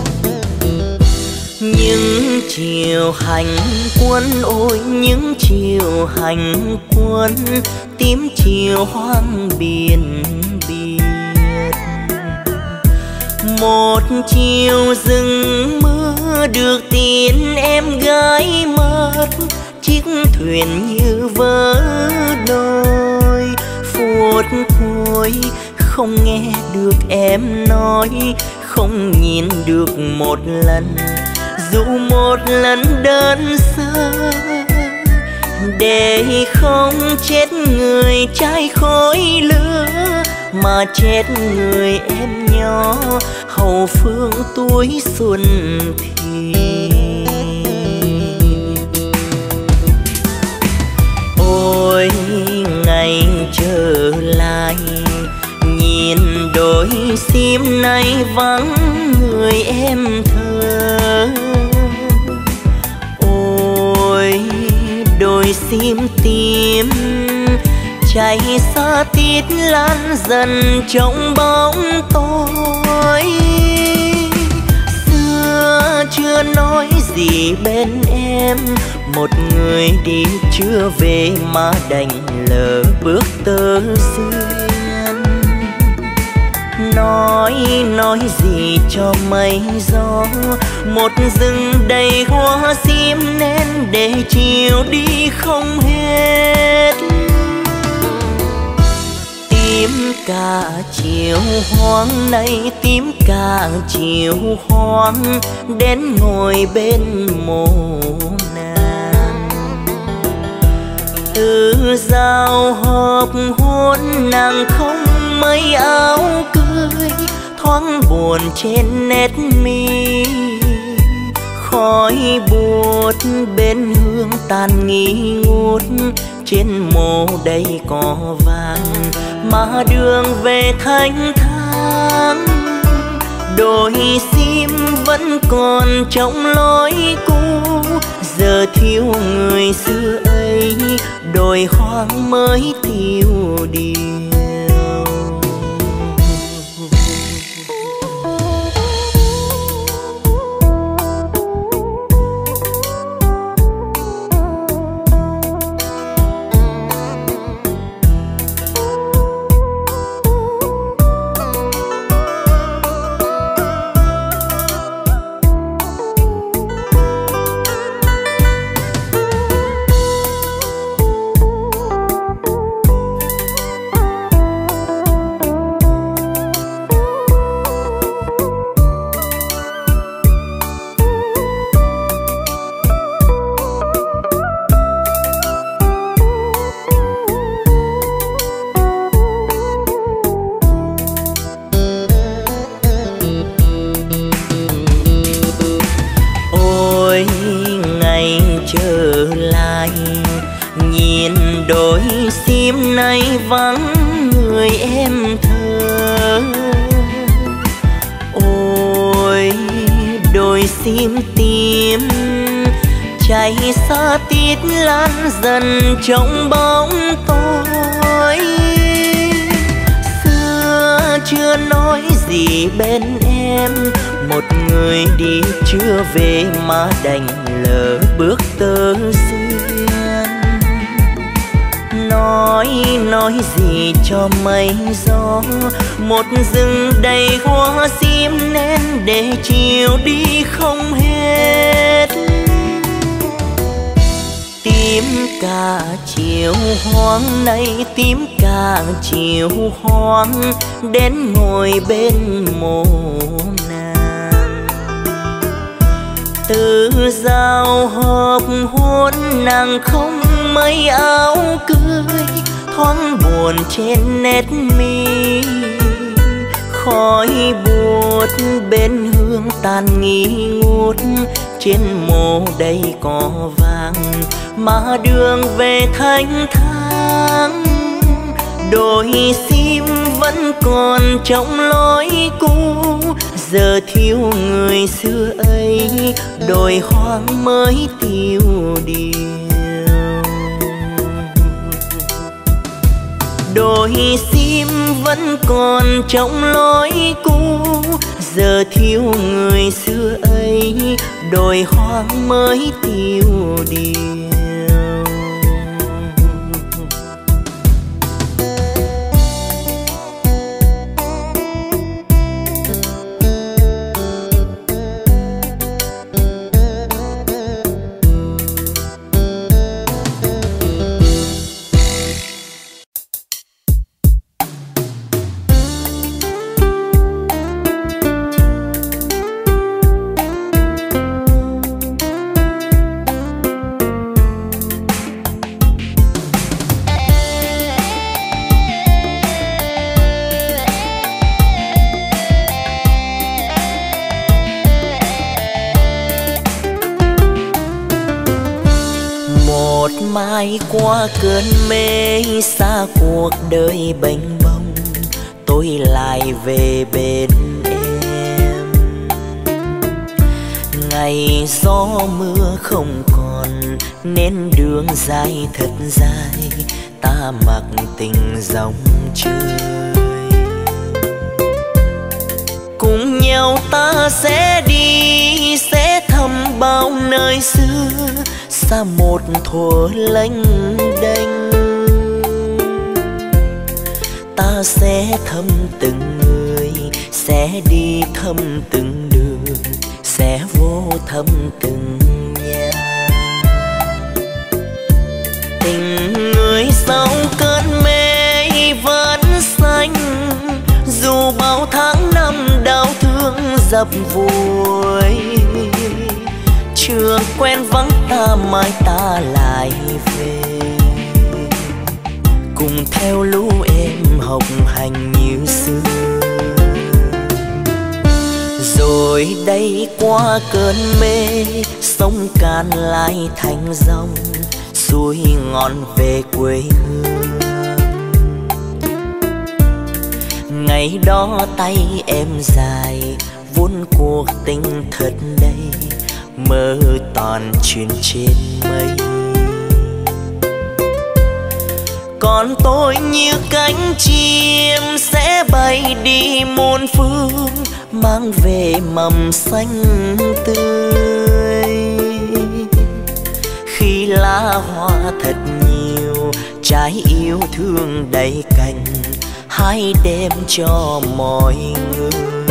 Những chiều hành quân, ôi những chiều hành quân, tím chiều hoang biển biệt. Một chiều rừng mưa được tin em gái mất, chiếc thuyền như vỡ đôi. Phút cuối không nghe được em nói, không nhìn được một lần, dù một lần đơn sơ, để không chết người trai khói lửa, mà chết người em nhỏ hậu phương tuổi xuân thì. Ôi ngày trở lại, nhìn đôi sim nay vắng người em thơ. Ôi đôi sim tím cháy xa tít lan dần trong bóng tối. Xưa chưa nói gì bên em, một người đi chưa về mà đành lỡ bước tơ duyên. Nói nói gì cho mây gió, một rừng đầy hoa sim nên để chiều đi không hết. Tím cả chiều hoang này, tím cả chiều hoang, đến ngồi bên mồ nàng. Từ giao hợp hôn nàng không mấy áo cưới, thoáng buồn trên nét mi. Khói buốt bên hương tàn nghi ngút, trên mồ đầy cỏ vàng, mà đường về thanh thang. Đôi sim vẫn còn trong lối cũ, giờ thiếu người xưa ấy, đồi hoang mới tiêu điều. Nay vắng người em thơ. Ôi đôi sim tím cháy xa tít lan dần trong bóng tối. Xưa chưa nói gì bên em, một người đi chưa về mà đành lỡ bước tơ duyên. Nói nói gì cho mây gió, một rừng đầy hoa sim nên để chiều đi không hết. Tím cả chiều hoang này, tím cả chiều hoang, đến ngồi bên mồ nàng. Từ giao hợp hôn nàng không mấy áo cưới, thoáng buồn trên nét mi. khói buốt bên hương tàn nghi ngút, trên mộ đây có vàng mà đường về thanh thang. Đôi sim vẫn còn trong lối cũ, giờ thiếu người xưa ấy, đồi hoang mới tiêu điều. Đôi sim vẫn còn trong lối cũ, giờ thiếu người xưa ấy, đồi hoang mới tiêu điều. Mai qua cơn mê xa cuộc đời bênh bông, tôi lại về bên em. Ngày gió mưa không còn nên đường dài thật dài, ta mặc tình dòng chơi. Cùng nhau ta sẽ đi, sẽ thăm bao nơi xưa, xa một thuở lênh đênh. Ta sẽ thăm từng người, sẽ đi thăm từng đường, sẽ vô thăm từng nhà. Tình người sau cơn mê vẫn xanh, dù bao tháng năm đau thương dập vùi. Chưa quen vắng ta mai ta lại về, cùng theo lũ em học hành như xưa. Rồi đây qua cơn mê, sông Càn lại thành dòng, xuôi ngọn về quê hương. Ngày đó tay em dài, vốn cuộc tình thật đây, mơ toàn chuyện trên mây. Còn tôi như cánh chim sẽ bay đi muôn phương, mang về mầm xanh tươi. Khi lá hoa thật nhiều, trái yêu thương đầy cành, hãy đem cho mọi người.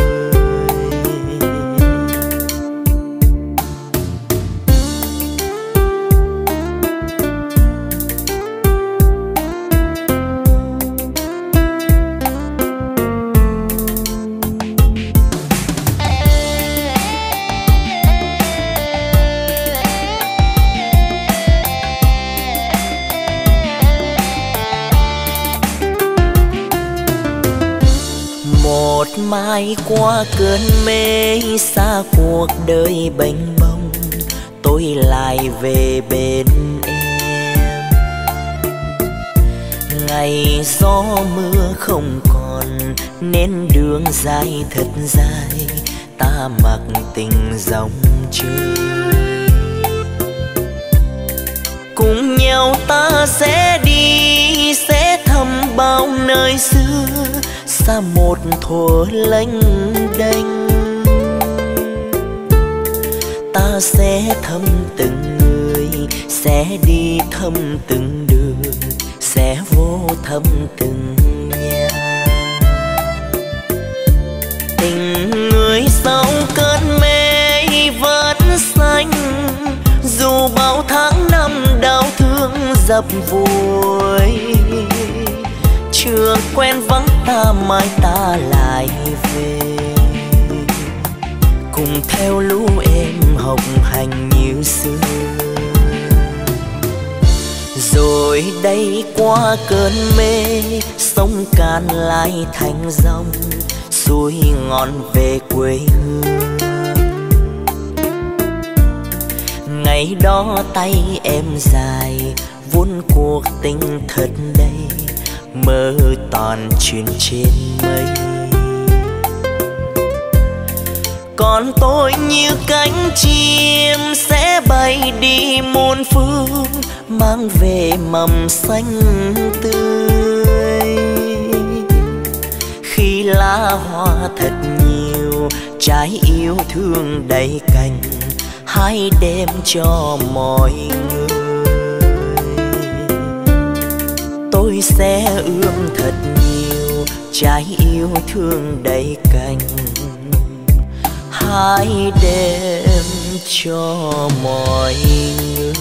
Mai qua cơn mê xa cuộc đời bênh bông, tôi lại về bên em. Ngày gió mưa không còn nên đường dài thật dài, ta mặc tình dòng chơi. Cùng nhau ta sẽ đi, sẽ thăm bao nơi xưa, xa một thuở lênh đênh. Ta sẽ thăm từng người, sẽ đi thăm từng đường, sẽ vô thăm từng nhà. Tình người sau cơn mê vẫn xanh, dù bao tháng năm đau thương dập vùi. Chưa quen vắng ta mai ta lại về, cùng theo lũ em học hành như xưa. Rồi đây qua cơn mê, sông Càn lại thành dòng, xuôi ngọn về quê hương. Ngày đó tay em dài vun cuộc tình thật đây, mơ toàn chuyện trên mây. Còn tôi như cánh chim sẽ bay đi muôn phương, mang về mầm xanh tươi. Khi lá hoa thật nhiều, trái yêu thương đầy cành, hãy đem cho mọi người. Tôi sẽ ươm thật nhiều trái yêu thương đầy cành, hãy đem cho mọi người.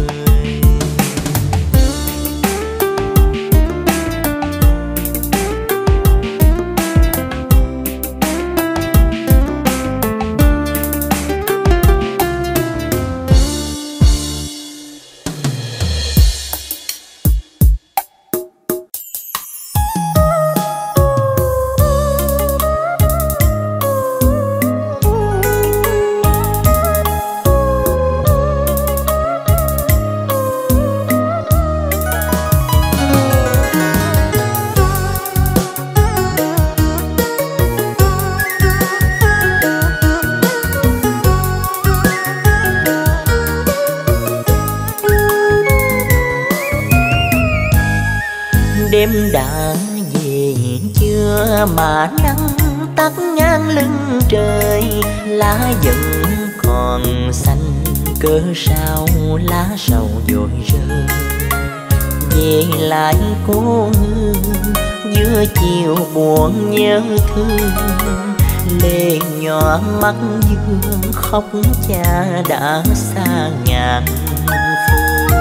Đêm đã về chưa mà nắng tắt ngang lưng trời, lá vẫn còn xanh cớ sao lá sầu vội rơi. Về lại cố hương giữa chiều buồn nhớ thương, lệ nhỏ mắt dương khóc cha đã xa ngàn phương.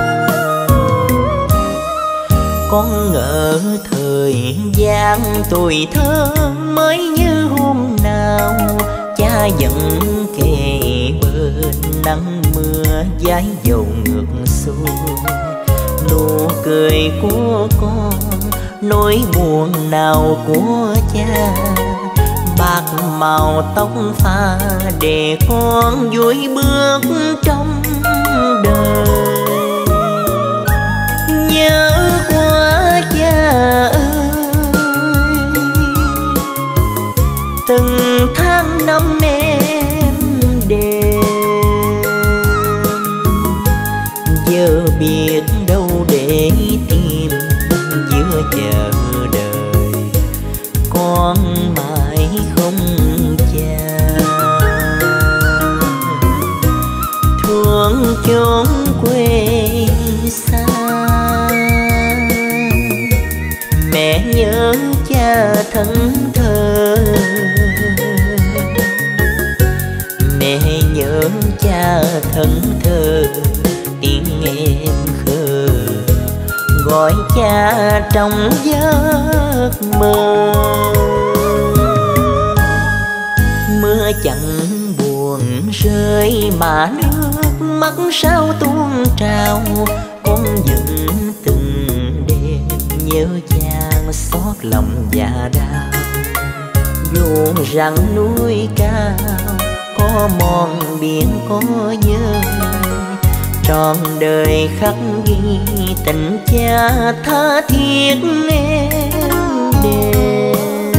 Con ngỡ thời gian tuổi thơ mới như hôm nào, cha vẫn kề bên nắng mưa dãi dầu ngược xuôi. Nụ cười của con nỗi buồn nào của cha, bạc màu tóc pha để con vui bước trong đời. Nhớ quá cha ơi, từng tháng năm em đêm, giờ biết đâu để tìm giữa chờ đời, con mãi không cha. Thương chốn quê xa, mẹ nhớ cha thân thờ, mẹ nhớ cha thân thờ. Tiếng em khờ gọi cha trong giấc mơ. Mưa chẳng buồn rơi mà nước mắt sao tuôn trào, con vẫn từng đêm nhớ cha xót lòng dạ đau. Dù rằng núi cao có mòn biển có nhớ, trọn đời khắc ghi tình cha tha thiết em đêm.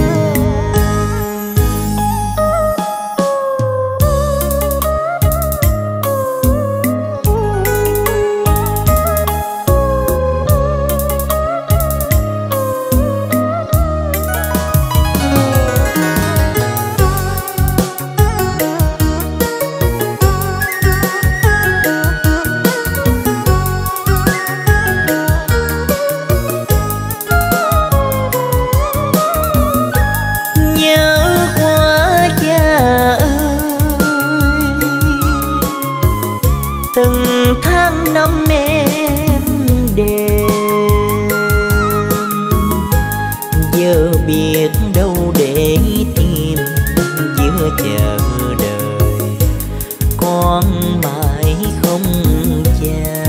Năm em đêm, giờ biết đâu để tìm giữa chờ đời, con mãi không cha.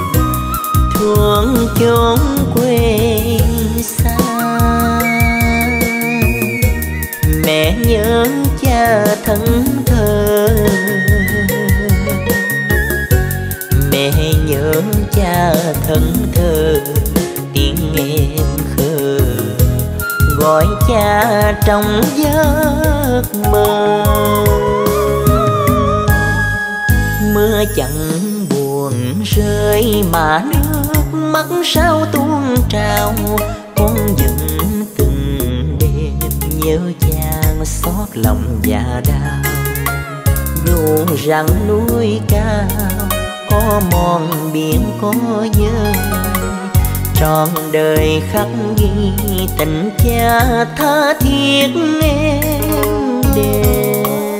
Thương chốn quê xa, nhớ cha thân thờ. Mẹ nhớ cha thân thờ, tiếng em khờ gọi cha trong giấc mơ. Mưa chẳng buồn rơi mà nước mắt sao tuôn trào, con vẫn từng đêm nhớ cha xót lòng và đau. Dù rằng núi cao có mòn biển có dơi, trọn đời khắc ghi tình cha tha thiết em đêm.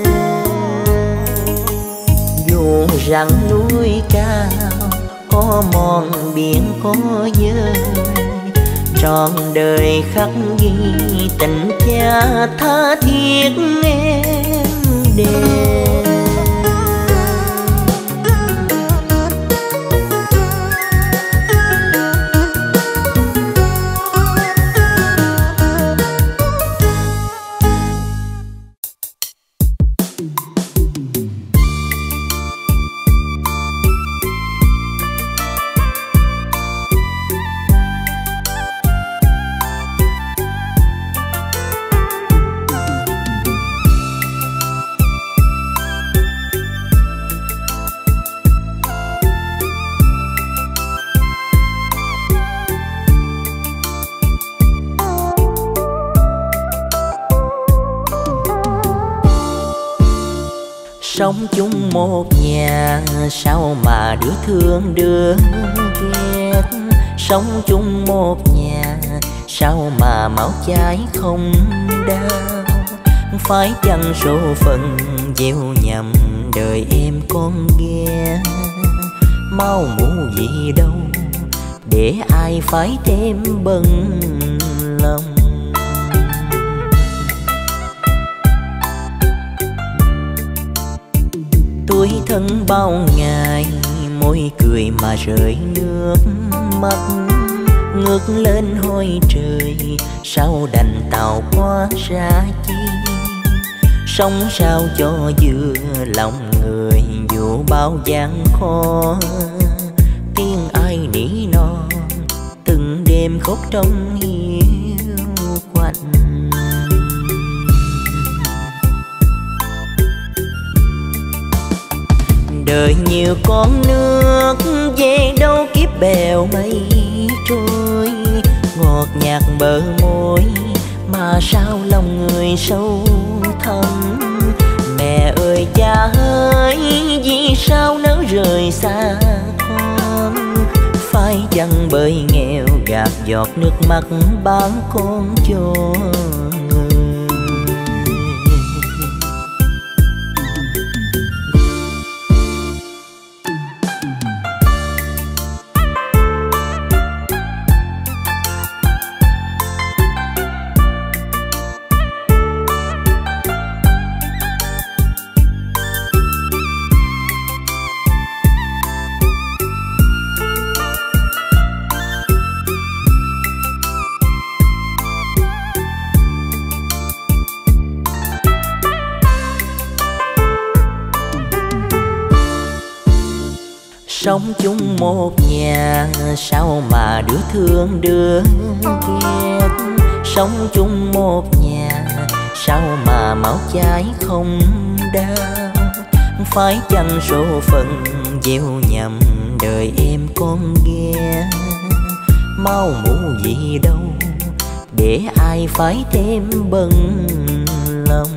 Dù rằng núi cao có mòn biển có dơi, trọn đời khắc ghi tình cha tha thiết em đêm. Sống chung một nhà sao mà đứa thương đứa ghét. Sống chung một nhà sao mà máu cháy không đau. Phải chăng số phận gieo nhầm đời em con ghe. Mau mù gì đâu để ai phải thêm bận lòng. Tuổi thân bao ngày môi cười mà rơi nước mắt. Ngước lên hôi trời sao đành tàu quá ra chi. Sống sao cho vừa lòng người dù bao gian khó. Tiếng ai nỉ non từng đêm khóc trong hiu quạnh. Đời nhiều con nước về đâu kiếp bèo mây trôi. Ngọt nhạt bờ môi mà sao lòng người sâu thẳm. Mẹ ơi cha ơi vì sao nỡ rời xa con. Phải chăng bởi nghèo gạt giọt nước mắt bán con cho người. Sống chung một nhà sao mà đứa thương đứa ghét. Sống chung một nhà sao mà máu cháy không đau. Phải chăng số phận gieo nhầm đời em con ghe. Mau mù gì đâu để ai phải thêm bận lòng.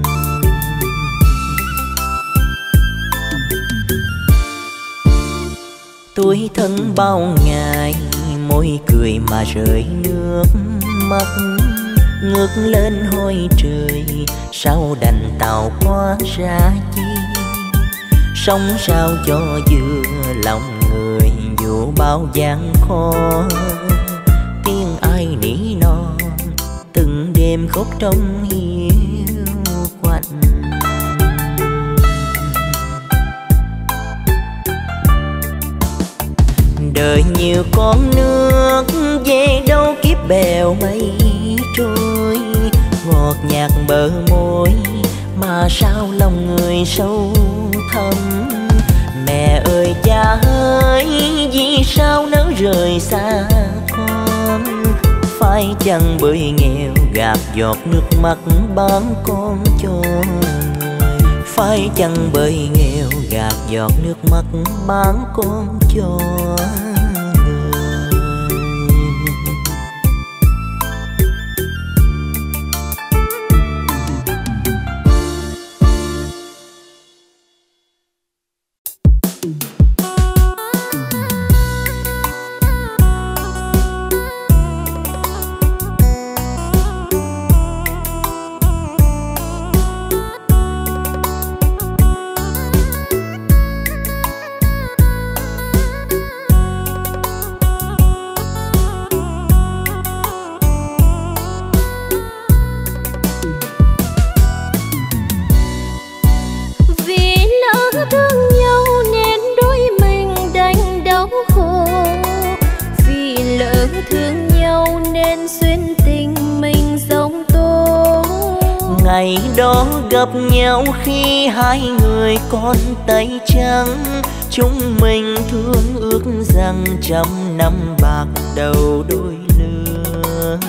Tuổi thân bao ngày môi cười mà rơi nước mắt. Ngước lên hôi trời sao đành tàu quá ra chi. Sống sao cho vừa lòng người dù bao gian khó. Tiếng ai nỉ non từng đêm khóc trong hiu quạnh. Đời nhiều con nước về đâu kiếp bèo mây trôi. ngọt nhạt bờ môi mà sao lòng người sâu thẳm. Mẹ ơi cha ơi, vì sao nỡ rời xa con? Phải chăng bởi nghèo gạt giọt nước mắt bán con cho người? Phải chăng bởi nghèo gạt giọt nước mắt bán con cho người? Ngày đó gặp nhau khi hai người con tay trắng, chúng mình thương ước rằng trăm năm bạc đầu đôi lứa.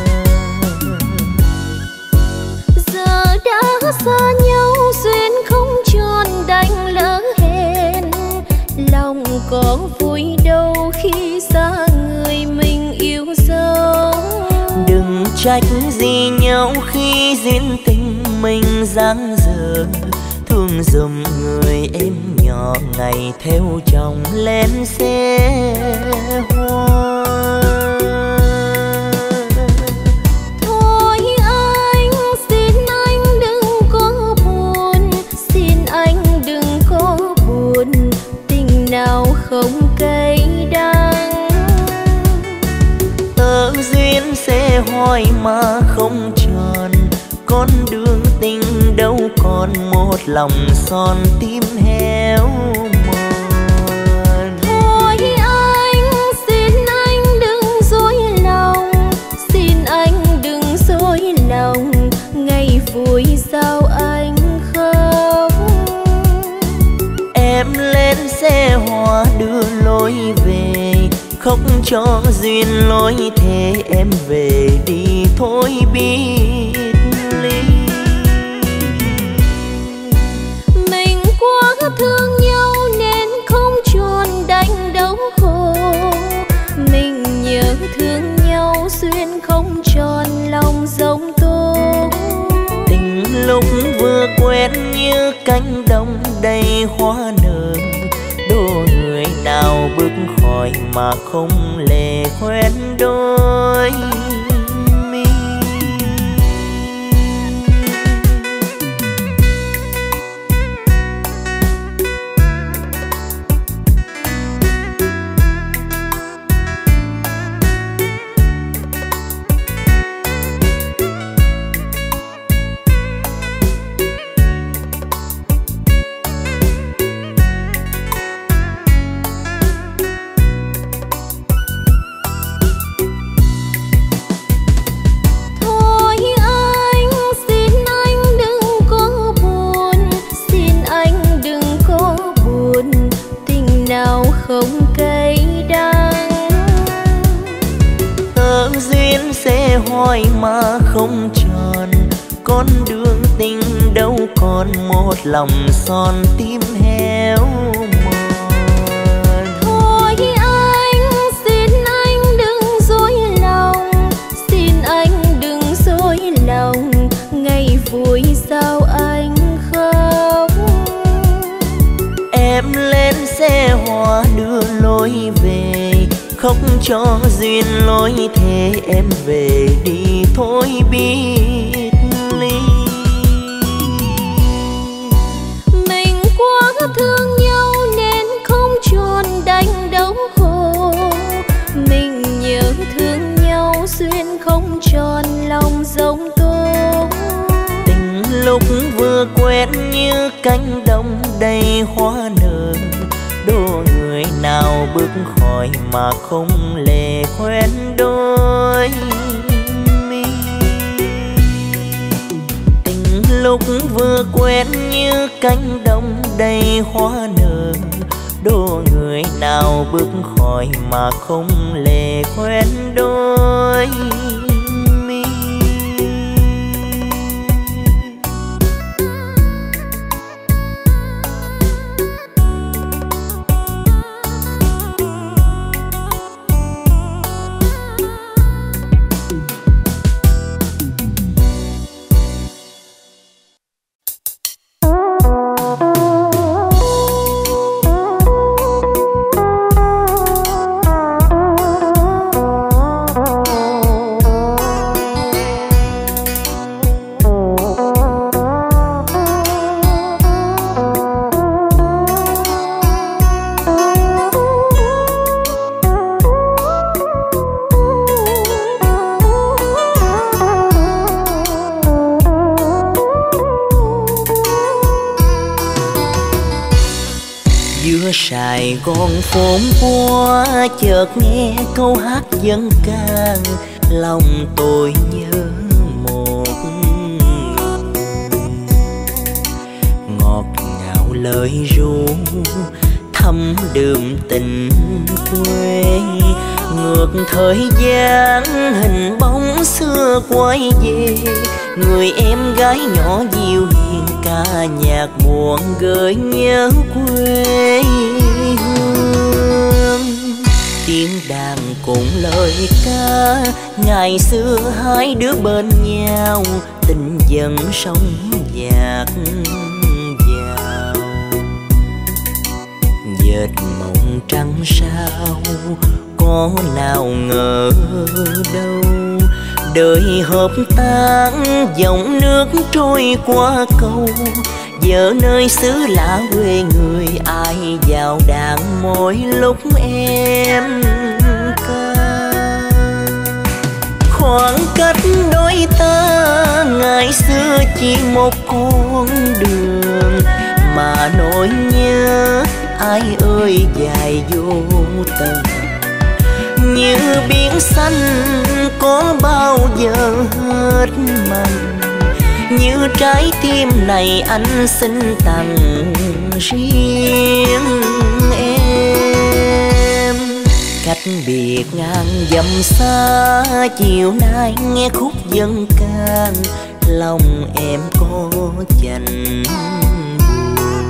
Giờ đã xa nhau duyên không tròn đành lỡ hẹn, lòng có vui đâu khi xa người mình yêu dấu. Đừng trách gì nhau khi duyên tình mình dang dở, thương giùm người em nhỏ ngày theo chồng lên xe hoa. Thôi anh, xin anh đừng có buồn, xin anh đừng có buồn, tình nào không cay đắng. Tơ duyên sẽ hoài mà không tròn, con đường tình đâu còn một lòng son tim héo mòn. Thôi anh, xin anh đừng dối lòng, xin anh đừng dối lòng, ngày vui sao anh khóc. Em lên xe hoa đưa lối về, khóc cho duyên lối thế em về đi thôi biết ly. Mình quá thương nhau nên không tròn đành đau khổ, mình nhớ thương nhau duyên không tròn lòng giống tố. Tình lúc vừa quen như cánh đồng đầy hoa nở, đố người nào bước khỏi mà không lệ quen đôi mi. Không cay đắng, tơ duyên sẽ hoài mà không tròn, con đường tình đâu còn một lòng son tim héo mòn. Thôi anh, xin anh đừng dối lòng, xin anh đừng dối lòng, ngày vui sao anh khóc. Em lên xe hoa đưa lối về, khóc cho duyên lối thế em về đi thôi biết ly. Mình quá thương nhau nên không tròn đành đau khổ, mình nhớ thương nhau duyên không tròn lòng giống tố. Tình lúc vừa quen như cánh đồng đầy hoa nở, đố người nào bước khỏi mà không lệ quen đôi mi. lúc vừa quen như cánh đồng đầy hoa nở. Đố người nào bước khỏi mà không lệ quen đôi mi. Sài Gòn phồn hoa chợt nghe câu hát dân ca, lòng tôi nhớ một người. Ngọt ngào lời ru thấm đượm tình quê, ngược thời gian hình bóng xưa quay về. Người em gái nhỏ dịu hiền ca nhạc buồn gợi nhớ quê hương. Tiếng đàn cùng lời ca, ngày xưa hai đứa bên nhau, tình dần sông dạt vào. Dệt mộng trăng sao có nào ngờ đâu, đời hợp tan dòng nước trôi qua cầu. Giờ nơi xứ lạ quê người, ai vào đàn mỗi lúc em ca. Khoảng cách đôi ta ngày xưa chỉ một con đường, mà nỗi nhớ ai ơi dài vô tận. Như biển xanh có bao giờ hết mình, như trái tim này anh xin tặng riêng em. Cách biệt ngàn dặm xa, chiều nay nghe khúc dân ca, lòng em có dành buồn.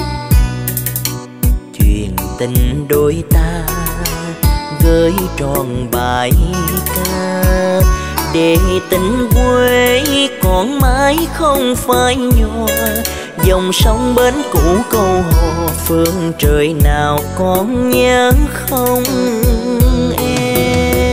Chuyện tình đôi ta gửi tròn bài ca, để tình quê còn mãi không phai nhòa. Dòng sông bến cũ câu hò, phương trời nào còn nhớ không em.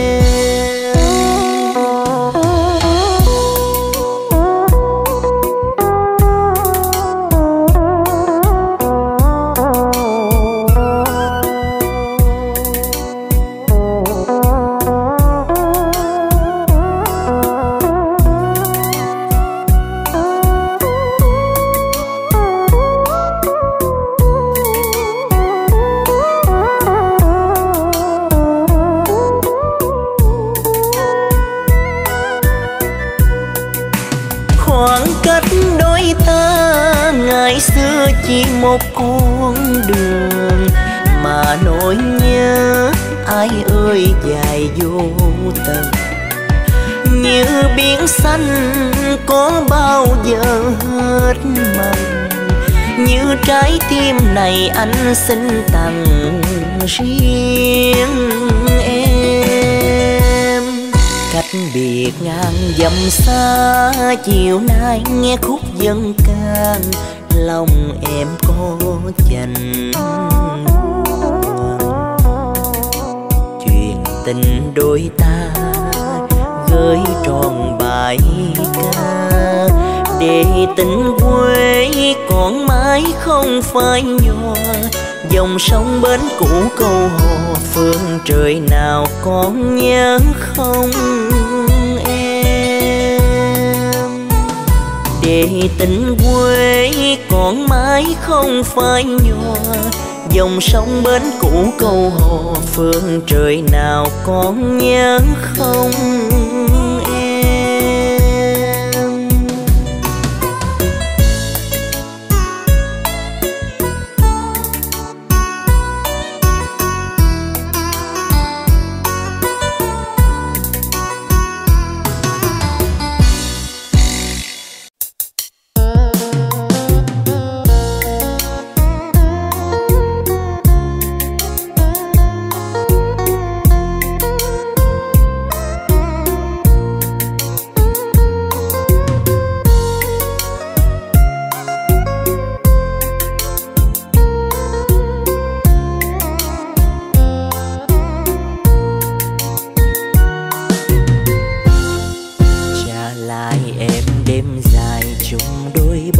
Chỉ một con đường, mà nỗi nhớ ai ơi dài vô tận. Như biển xanh có bao giờ hết mình, như trái tim này anh xin tặng riêng em. Cách biệt ngàn dặm xa, chiều nay nghe khúc dân ca, lòng em có dành buồn. Chuyện tình đôi ta gửi tròn bài ca, để tình quê còn mãi không phai nhòa. Dòng sông bến cũ câu hò, phương trời nào còn nhớ không em. Để tình quê còn mãi không phai nhòa. Dòng sông bến cũ câu hò, phương trời nào còn nhớ không em.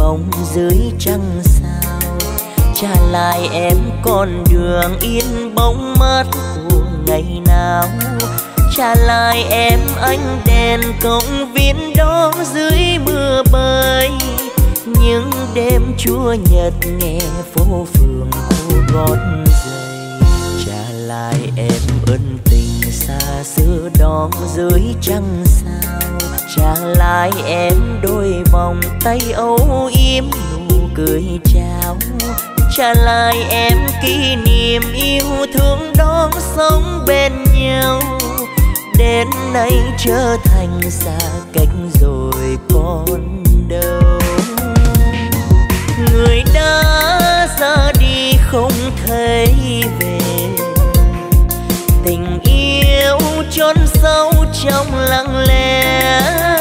bóng dưới trăng sao. Trả lại em con đường yên bóng mát của ngày nào. Trả lại em ánh đèn công viên đó dưới mưa bơi. Những đêm chúa nhật nghe phố phường cô gót giày. Trả lại em ân tình xa xưa đó dưới trăng sao. Trả lại em đôi vòng tay âu yếm nụ cười chào. Trả lại em kỷ niệm yêu thương đó sống bên nhau. Đến nay trở thành xa cách rồi còn đâu. Người đã ra đi không thấy về. Tình yêu chôn sâu trong lặng lẽ.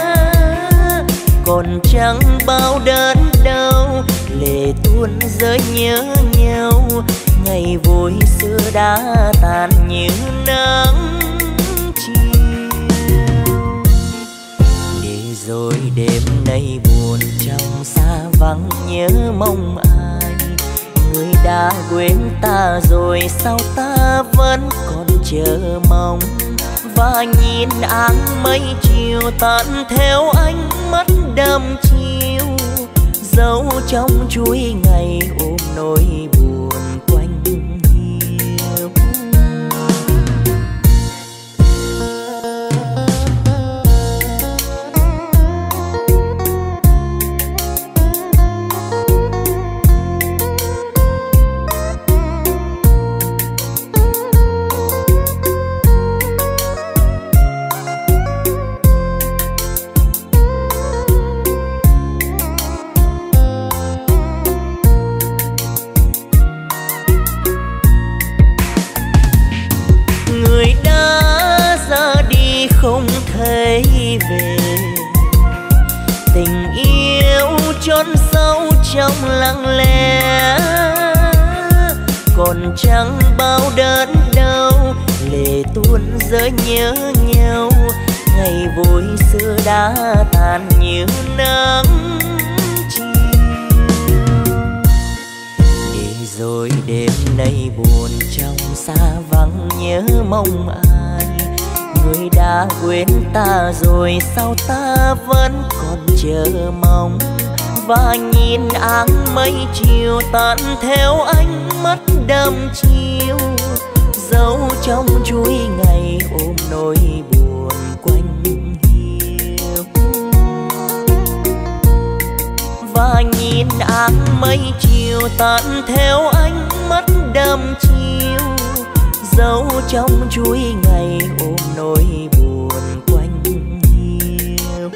Còn chẳng bao đớn đau lệ tuôn rơi nhớ nhau. Ngày vui xưa đã tàn như nắng chiều. Để rồi đêm nay buồn trong xa vắng nhớ mong ai. Người đã quên ta rồi sao ta vẫn còn chờ mong. Và nhìn áng mây chiều tan theo ánh mắt đăm chiêu. Dấu trong chuỗi ngày ôm nỗi buồn quanh hiu. Không thấy về. Tình yêu chôn sâu trong lặng lẽ. Còn chẳng bao đớn đau lệ tuôn rơi nhớ nhau. Ngày vui xưa đã tàn như nắng chiều. Để rồi đêm nay buồn trong xa vắng nhớ mong ai. Người đã quên ta rồi sao ta vẫn còn chờ mong. Và nhìn áng mây chiều tan theo ánh mắt đăm chiêu. Dấu trong chuỗi ngày ôm nỗi buồn quanh hiu. Và nhìn áng mây chiều tan theo ánh mắt đăm chiêu. Dấu trong chuỗi ngày ôm nỗi buồn quanh hiu.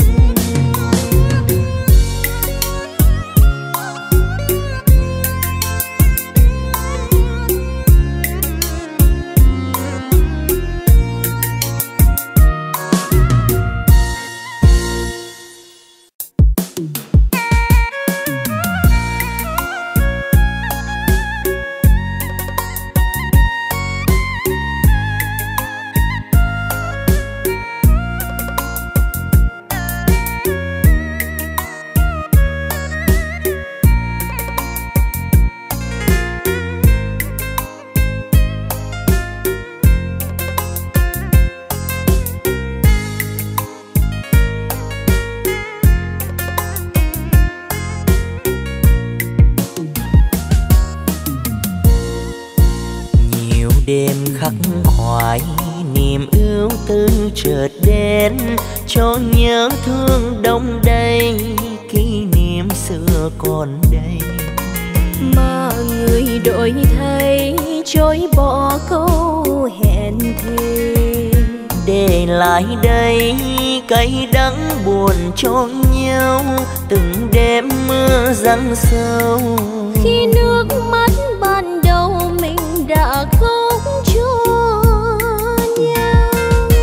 Đêm khắc khoải niềm ưu tư chợt đến. Cho nhớ thương đông đầy kỷ niệm xưa còn đây. Mà người đổi thay chối bỏ câu hẹn thề. Để lại đây cay đắng buồn cho nhau. Từng đêm mưa giăng sâu. Khi nước mắt ban đầu mình đã khóc cho nhau.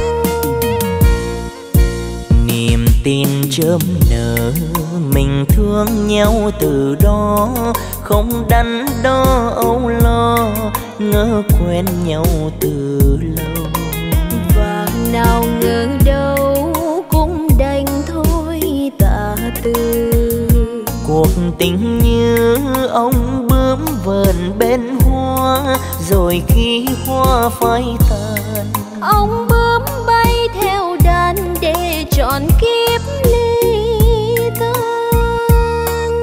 Niềm tin chớm nở mình thương nhau từ đó. Không đắn đo âu lo ngỡ quen nhau từ lâu. Và nào ngờ đâu cũng đành thôi tạ từ. cuộc tình như ông bướm vờn bên hoa, rồi khi hoa phai tàn ông bướm bay theo đàn để trọn kiếp ly tan.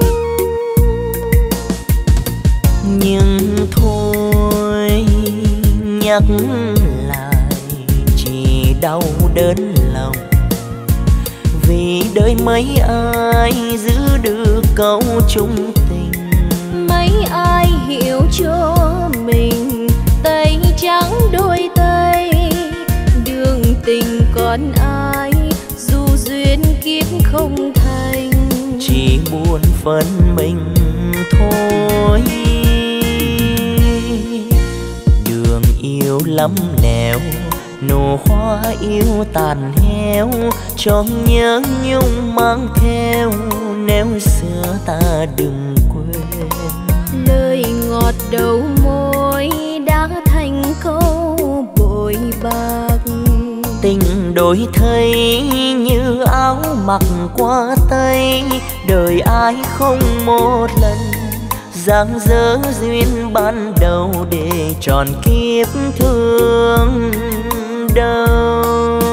Nhưng thôi nhắc lại chỉ đau đớn lòng, vì đời mấy ai giữ được câu chung tình. Mấy ai hiểu cho mình tay trắng đôi tay, đường tình còn ai dù duyên kiếp không thành. Chỉ buồn phân mình thôi, đường yêu lắm nẻo, nụ hoa yêu tàn héo, cho nhớ nhung mang theo, nếu xưa ta đừng quên. Lời ngọt đầu môi đã thành câu bội bạc, tình đổi thay như áo mặc qua tay, đời ai không một lần dang dở duyên ban đầu để tròn kiếp thương đau.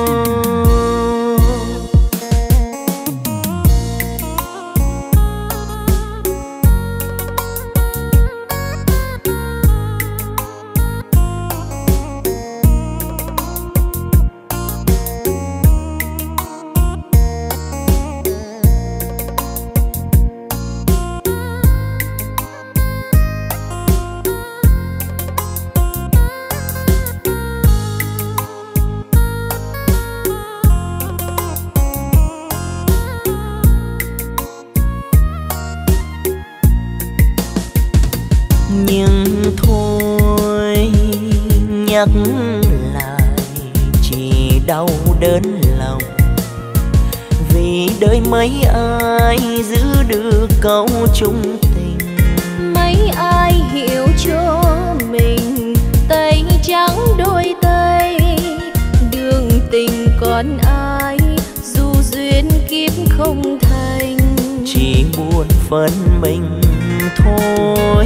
Nhưng thôi nhắc lại chỉ đau đớn lòng, vì đời mấy ai giữ được câu chung tình. Mấy ai hiểu cho mình tay trắng đôi tay, đường tình còn ai dù duyên kiếp không thành. Chỉ buồn phân mình thôi,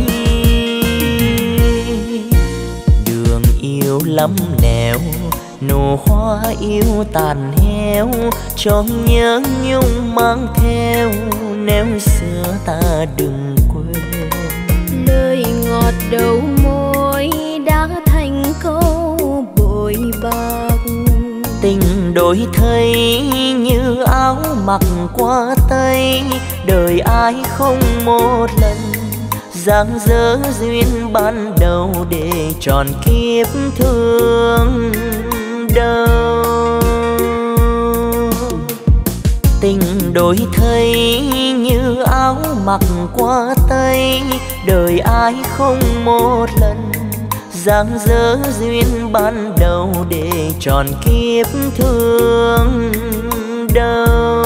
đường yêu lắm nẻo, nụ hoa yêu tàn héo, cho nhớ nhung mang theo, nếu xưa ta đừng quên. Lời ngọt đầu môi đã thành câu bội bạc, tình đổi thay như áo mặc qua tay, đời ai không một lần dang dở duyên ban đầu để tròn kiếp thương đau. Tình đổi thay như áo mặc qua tay, đời ai không một lần dang dở duyên ban đầu để tròn kiếp thương đau.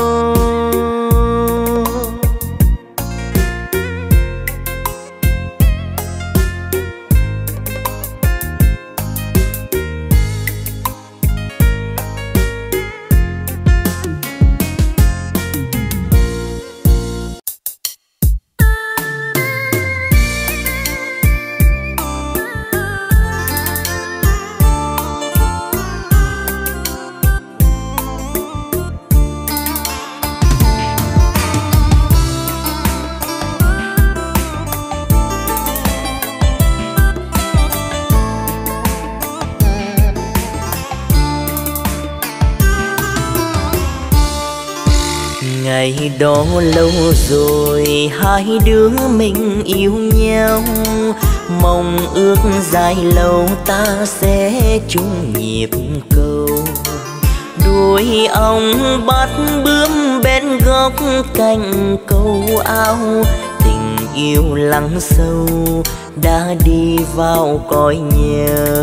Ngày đó lâu rồi hai đứa mình yêu nhau, mong ước dài lâu ta sẽ chung nhịp cầu. Đuôi ong bắt bướm bên góc cành cầu ao, tình yêu lắng sâu đã đi vào cõi nhớ.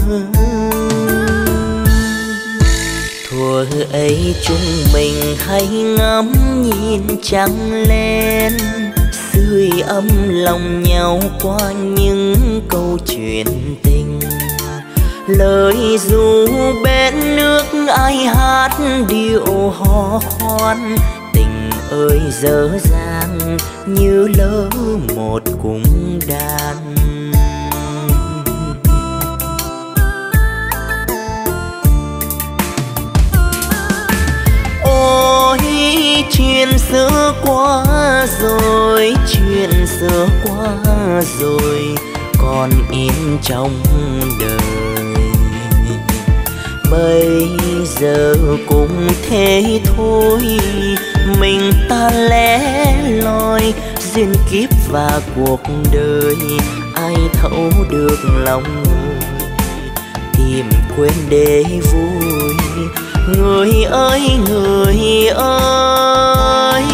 Thuở ấy chúng mình hay ngắm nhìn trăng lên, sưởi ấm lòng nhau qua những câu chuyện tình. Lời ru bên nước ai hát điệu hò khoan, tình ơi dở dang như lỡ một cung đàn. Ôi chuyện xưa qua rồi, chuyện xưa qua rồi còn in trong đời. Bây giờ cũng thế thôi, mình ta lẻ loi, duyên kiếp và cuộc đời ai thấu được lòng người. Tìm quên để vui, người ơi người ơi.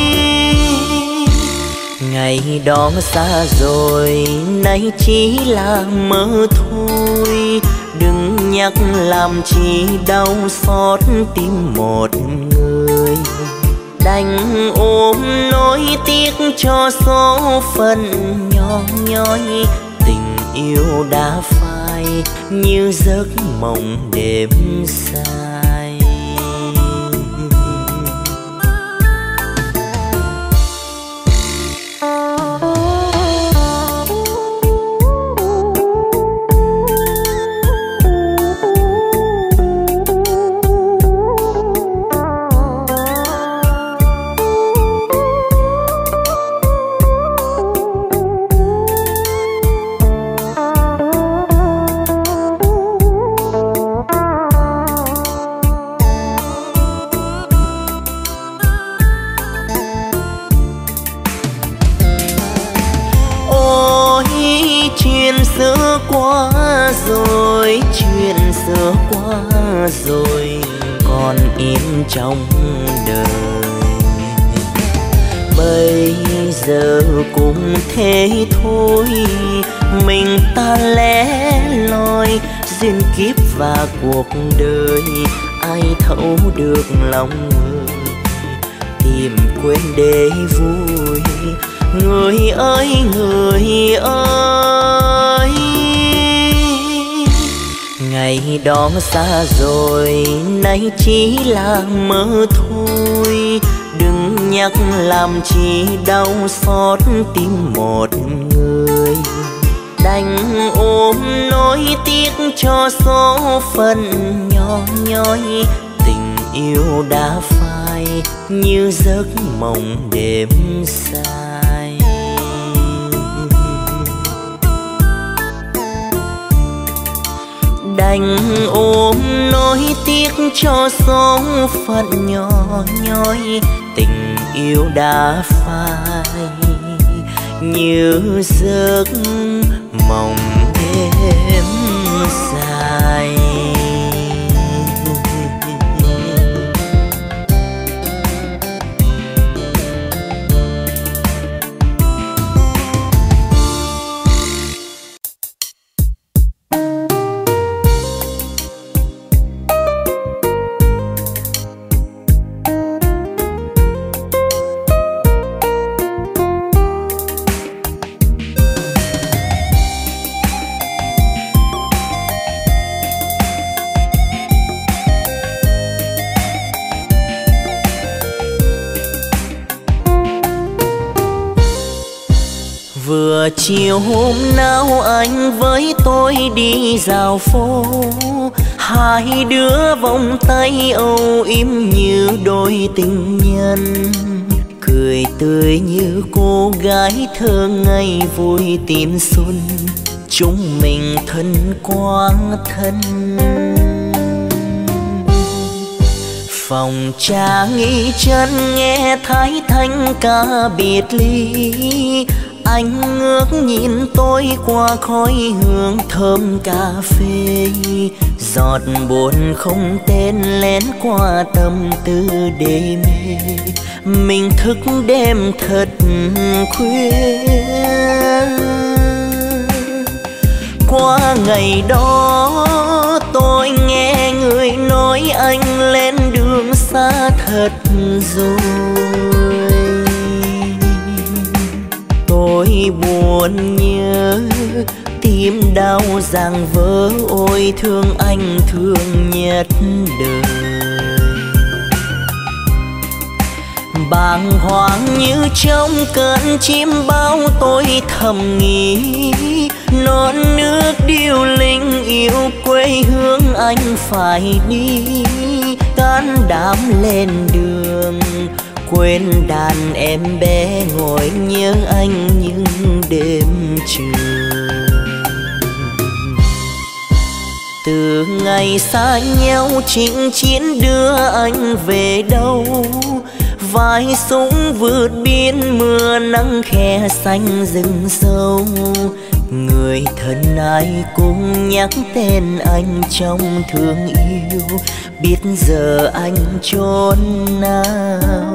Ngày đó xa rồi, nay chỉ là mơ thôi. Đừng nhắc làm chi đau xót tim một người. Đành ôm nỗi tiếc cho số phận nhỏ nhoi. Tình yêu đã phai như giấc mộng đêm dài. Xưa qua rồi, chuyện xưa qua rồi còn in trong đời. Bây giờ cũng thế thôi, mình ta lẻ loi, duyên kiếp và cuộc đời ai thấu được lòng người. Tìm quên để vui, người ơi người ơi. Ngày đó xa rồi, nay chỉ là mơ thôi. Đừng nhắc làm chi đau xót tim một người. Đành ôm nỗi tiếc cho số phận nhỏ nhoi. Tình yêu đã phai như giấc mộng đêm dài. Đành ôm nỗi tiếc cho số phận nhỏ nhoi. Tình yêu đã phai như giấc mộng đêm dài. Vừa chiều hôm nào anh với tôi đi dạo phố, hai đứa vòng tay âu yếm như đôi tình nhân, cười tươi như cô gái thơ ngây vui tin xuân, chúng mình thân quang thân. Phòng trà nghỉ chân nghe thái thanh ca biệt ly, anh ngước nhìn tôi qua khói hương thơm cà phê, giọt buồn không tên lén qua tâm tư đê mê. Mình thức đêm thật khuya, qua ngày đó tôi nghe người nói anh lên đường xa thật rồi. Tôi buồn nhớ tim đau ràng vỡ, ôi thương anh thương nhất đời. bàng hoàng như trong cơn chim bao tôi thầm nghĩ, non nước điêu linh yêu quê hương anh phải đi, can đảm lên đường quên đàn em bé ngồi nhớ anh những đêm trường. Từ ngày xa nhau chinh chiến đưa anh về đâu, vai súng vượt biên mưa nắng khe xanh rừng sâu, người thân ai cũng nhắc tên anh trong thương yêu, biết giờ anh chốn nào.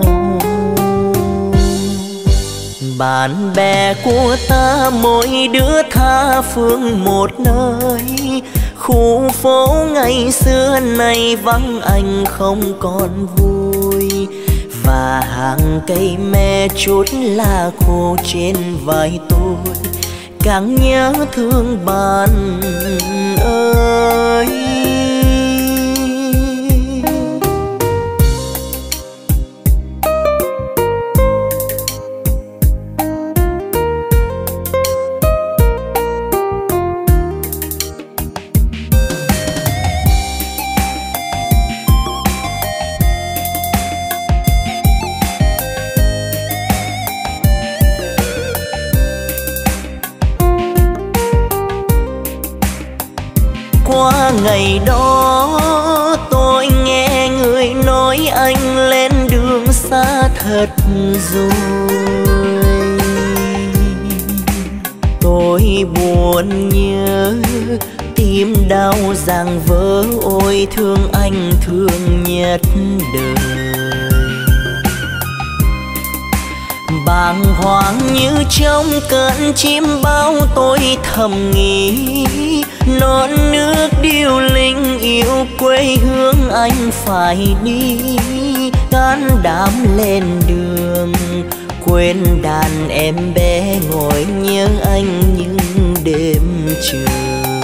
Bạn bè của ta mỗi đứa tha phương một nơi, khu phố ngày xưa nay vắng anh không còn vui, và hàng cây me chút lá khô trên vai tôi càng nhớ thương bạn ơi. Qua ngày đó tôi nghe người nói anh lên đường xa thật rồi, tôi buồn nhớ tim đau ràng vỡ, ôi thương anh thương nhất đời. Bàng hoàng như trong cơn chim bao tôi thầm nghĩ, non nước điêu linh yêu quê hương anh phải đi, can đảm lên đường quên đàn em bé ngồi nhớ anh những đêm trường.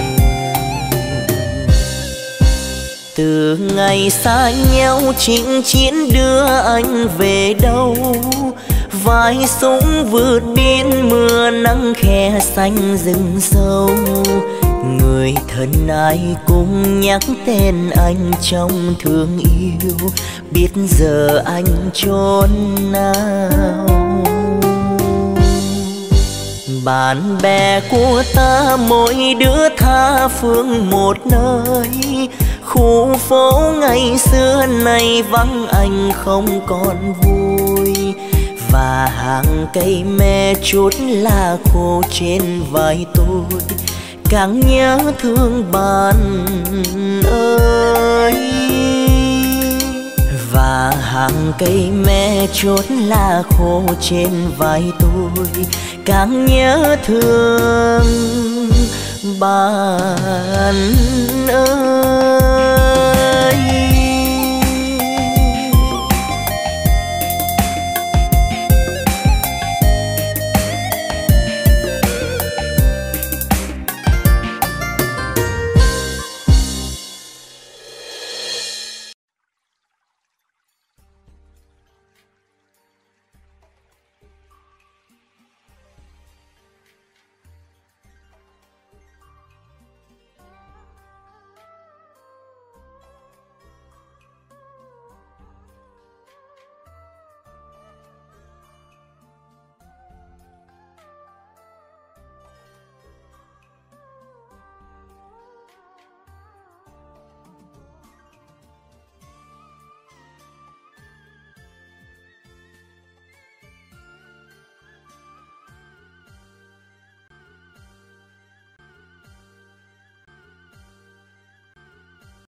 Từ ngày xa nhau chinh chiến đưa anh về đâu, vai súng vượt biên mưa nắng khe xanh rừng sâu, người thân ai cũng nhắc tên anh trong thương yêu, biết giờ anh chốn nào. Bạn bè của ta mỗi đứa tha phương một nơi, khu phố ngày xưa nay vắng anh không còn vui, và hàng cây me chút lá khô trên vai tôi càng nhớ thương bạn ơi. Và hàng cây me chốt lá khô trên vai tôi càng nhớ thương bạn ơi.